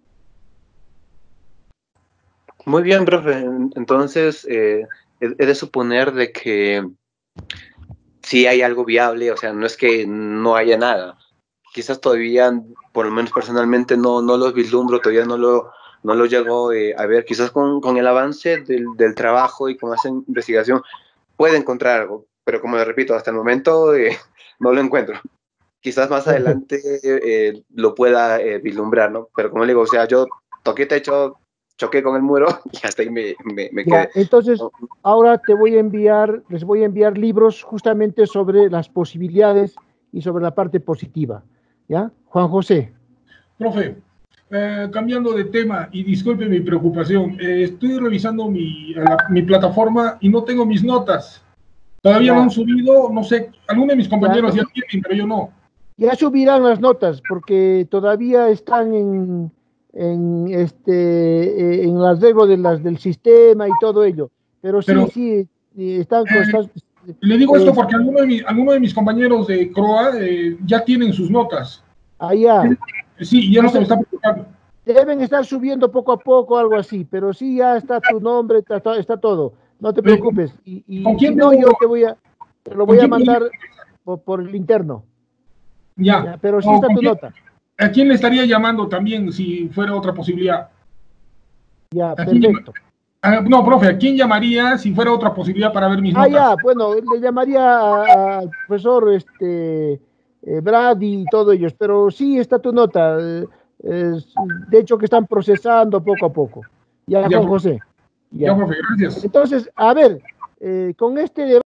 Muy bien, profe. Entonces, eh, he de suponer de que sí hay algo viable, o sea, no es que no haya nada. Quizás todavía, por lo menos personalmente, no, no los vislumbro, todavía no lo, no lo llego eh, a ver. Quizás con, con el avance del, del trabajo y con esa investigación puede encontrar algo, pero como le repito, hasta el momento eh, no lo encuentro. Quizás más adelante eh, lo pueda eh, vislumbrar, ¿no? Pero como le digo, o sea, yo toqué techo, choqué con el muro y hasta ahí me, me, me Ya, quedé. entonces, ahora te voy a enviar, les voy a enviar libros justamente sobre las posibilidades y sobre la parte positiva. ¿Ya? Juan José. Profe, eh, cambiando de tema y disculpe mi preocupación, eh, estoy revisando mi, la, mi plataforma y no tengo mis notas. Todavía Ya. no han subido, no sé, algunos de mis compañeros Ya. ya tienen, pero yo no. Ya subirán las notas porque todavía están en, en este en las reglas de las, del sistema y todo ello. Pero sí, Pero, sí, están, eh, están Le digo esto eh, porque algunos de, mi, alguno de mis compañeros de Croa eh, ya tienen sus notas. allá. Sí, ya no se me está preocupando. Deben estar subiendo poco a poco, algo así, pero sí ya está tu nombre, está, está todo. No te preocupes. Y, y ¿Con quién si no, tengo- yo te voy a, te lo ¿con voy a quién mandar por, por el interno. Ya. Ya, pero sí No, está ¿con tu quién- nota. ¿A quién le estaría llamando también si fuera otra posibilidad? Ya, ¿A quién perfecto. llama- Ah, no, profe, ¿a quién llamaría si fuera otra posibilidad para ver mis Ah, notas? ya, bueno, le llamaría a- al profesor este, eh, Brady y todos ellos, pero sí está tu nota. eh, es- de hecho, que están procesando poco a poco. Ya, Ya, Juan profe. José. Ya, profe, gracias. Entonces, a ver, eh, con este debate.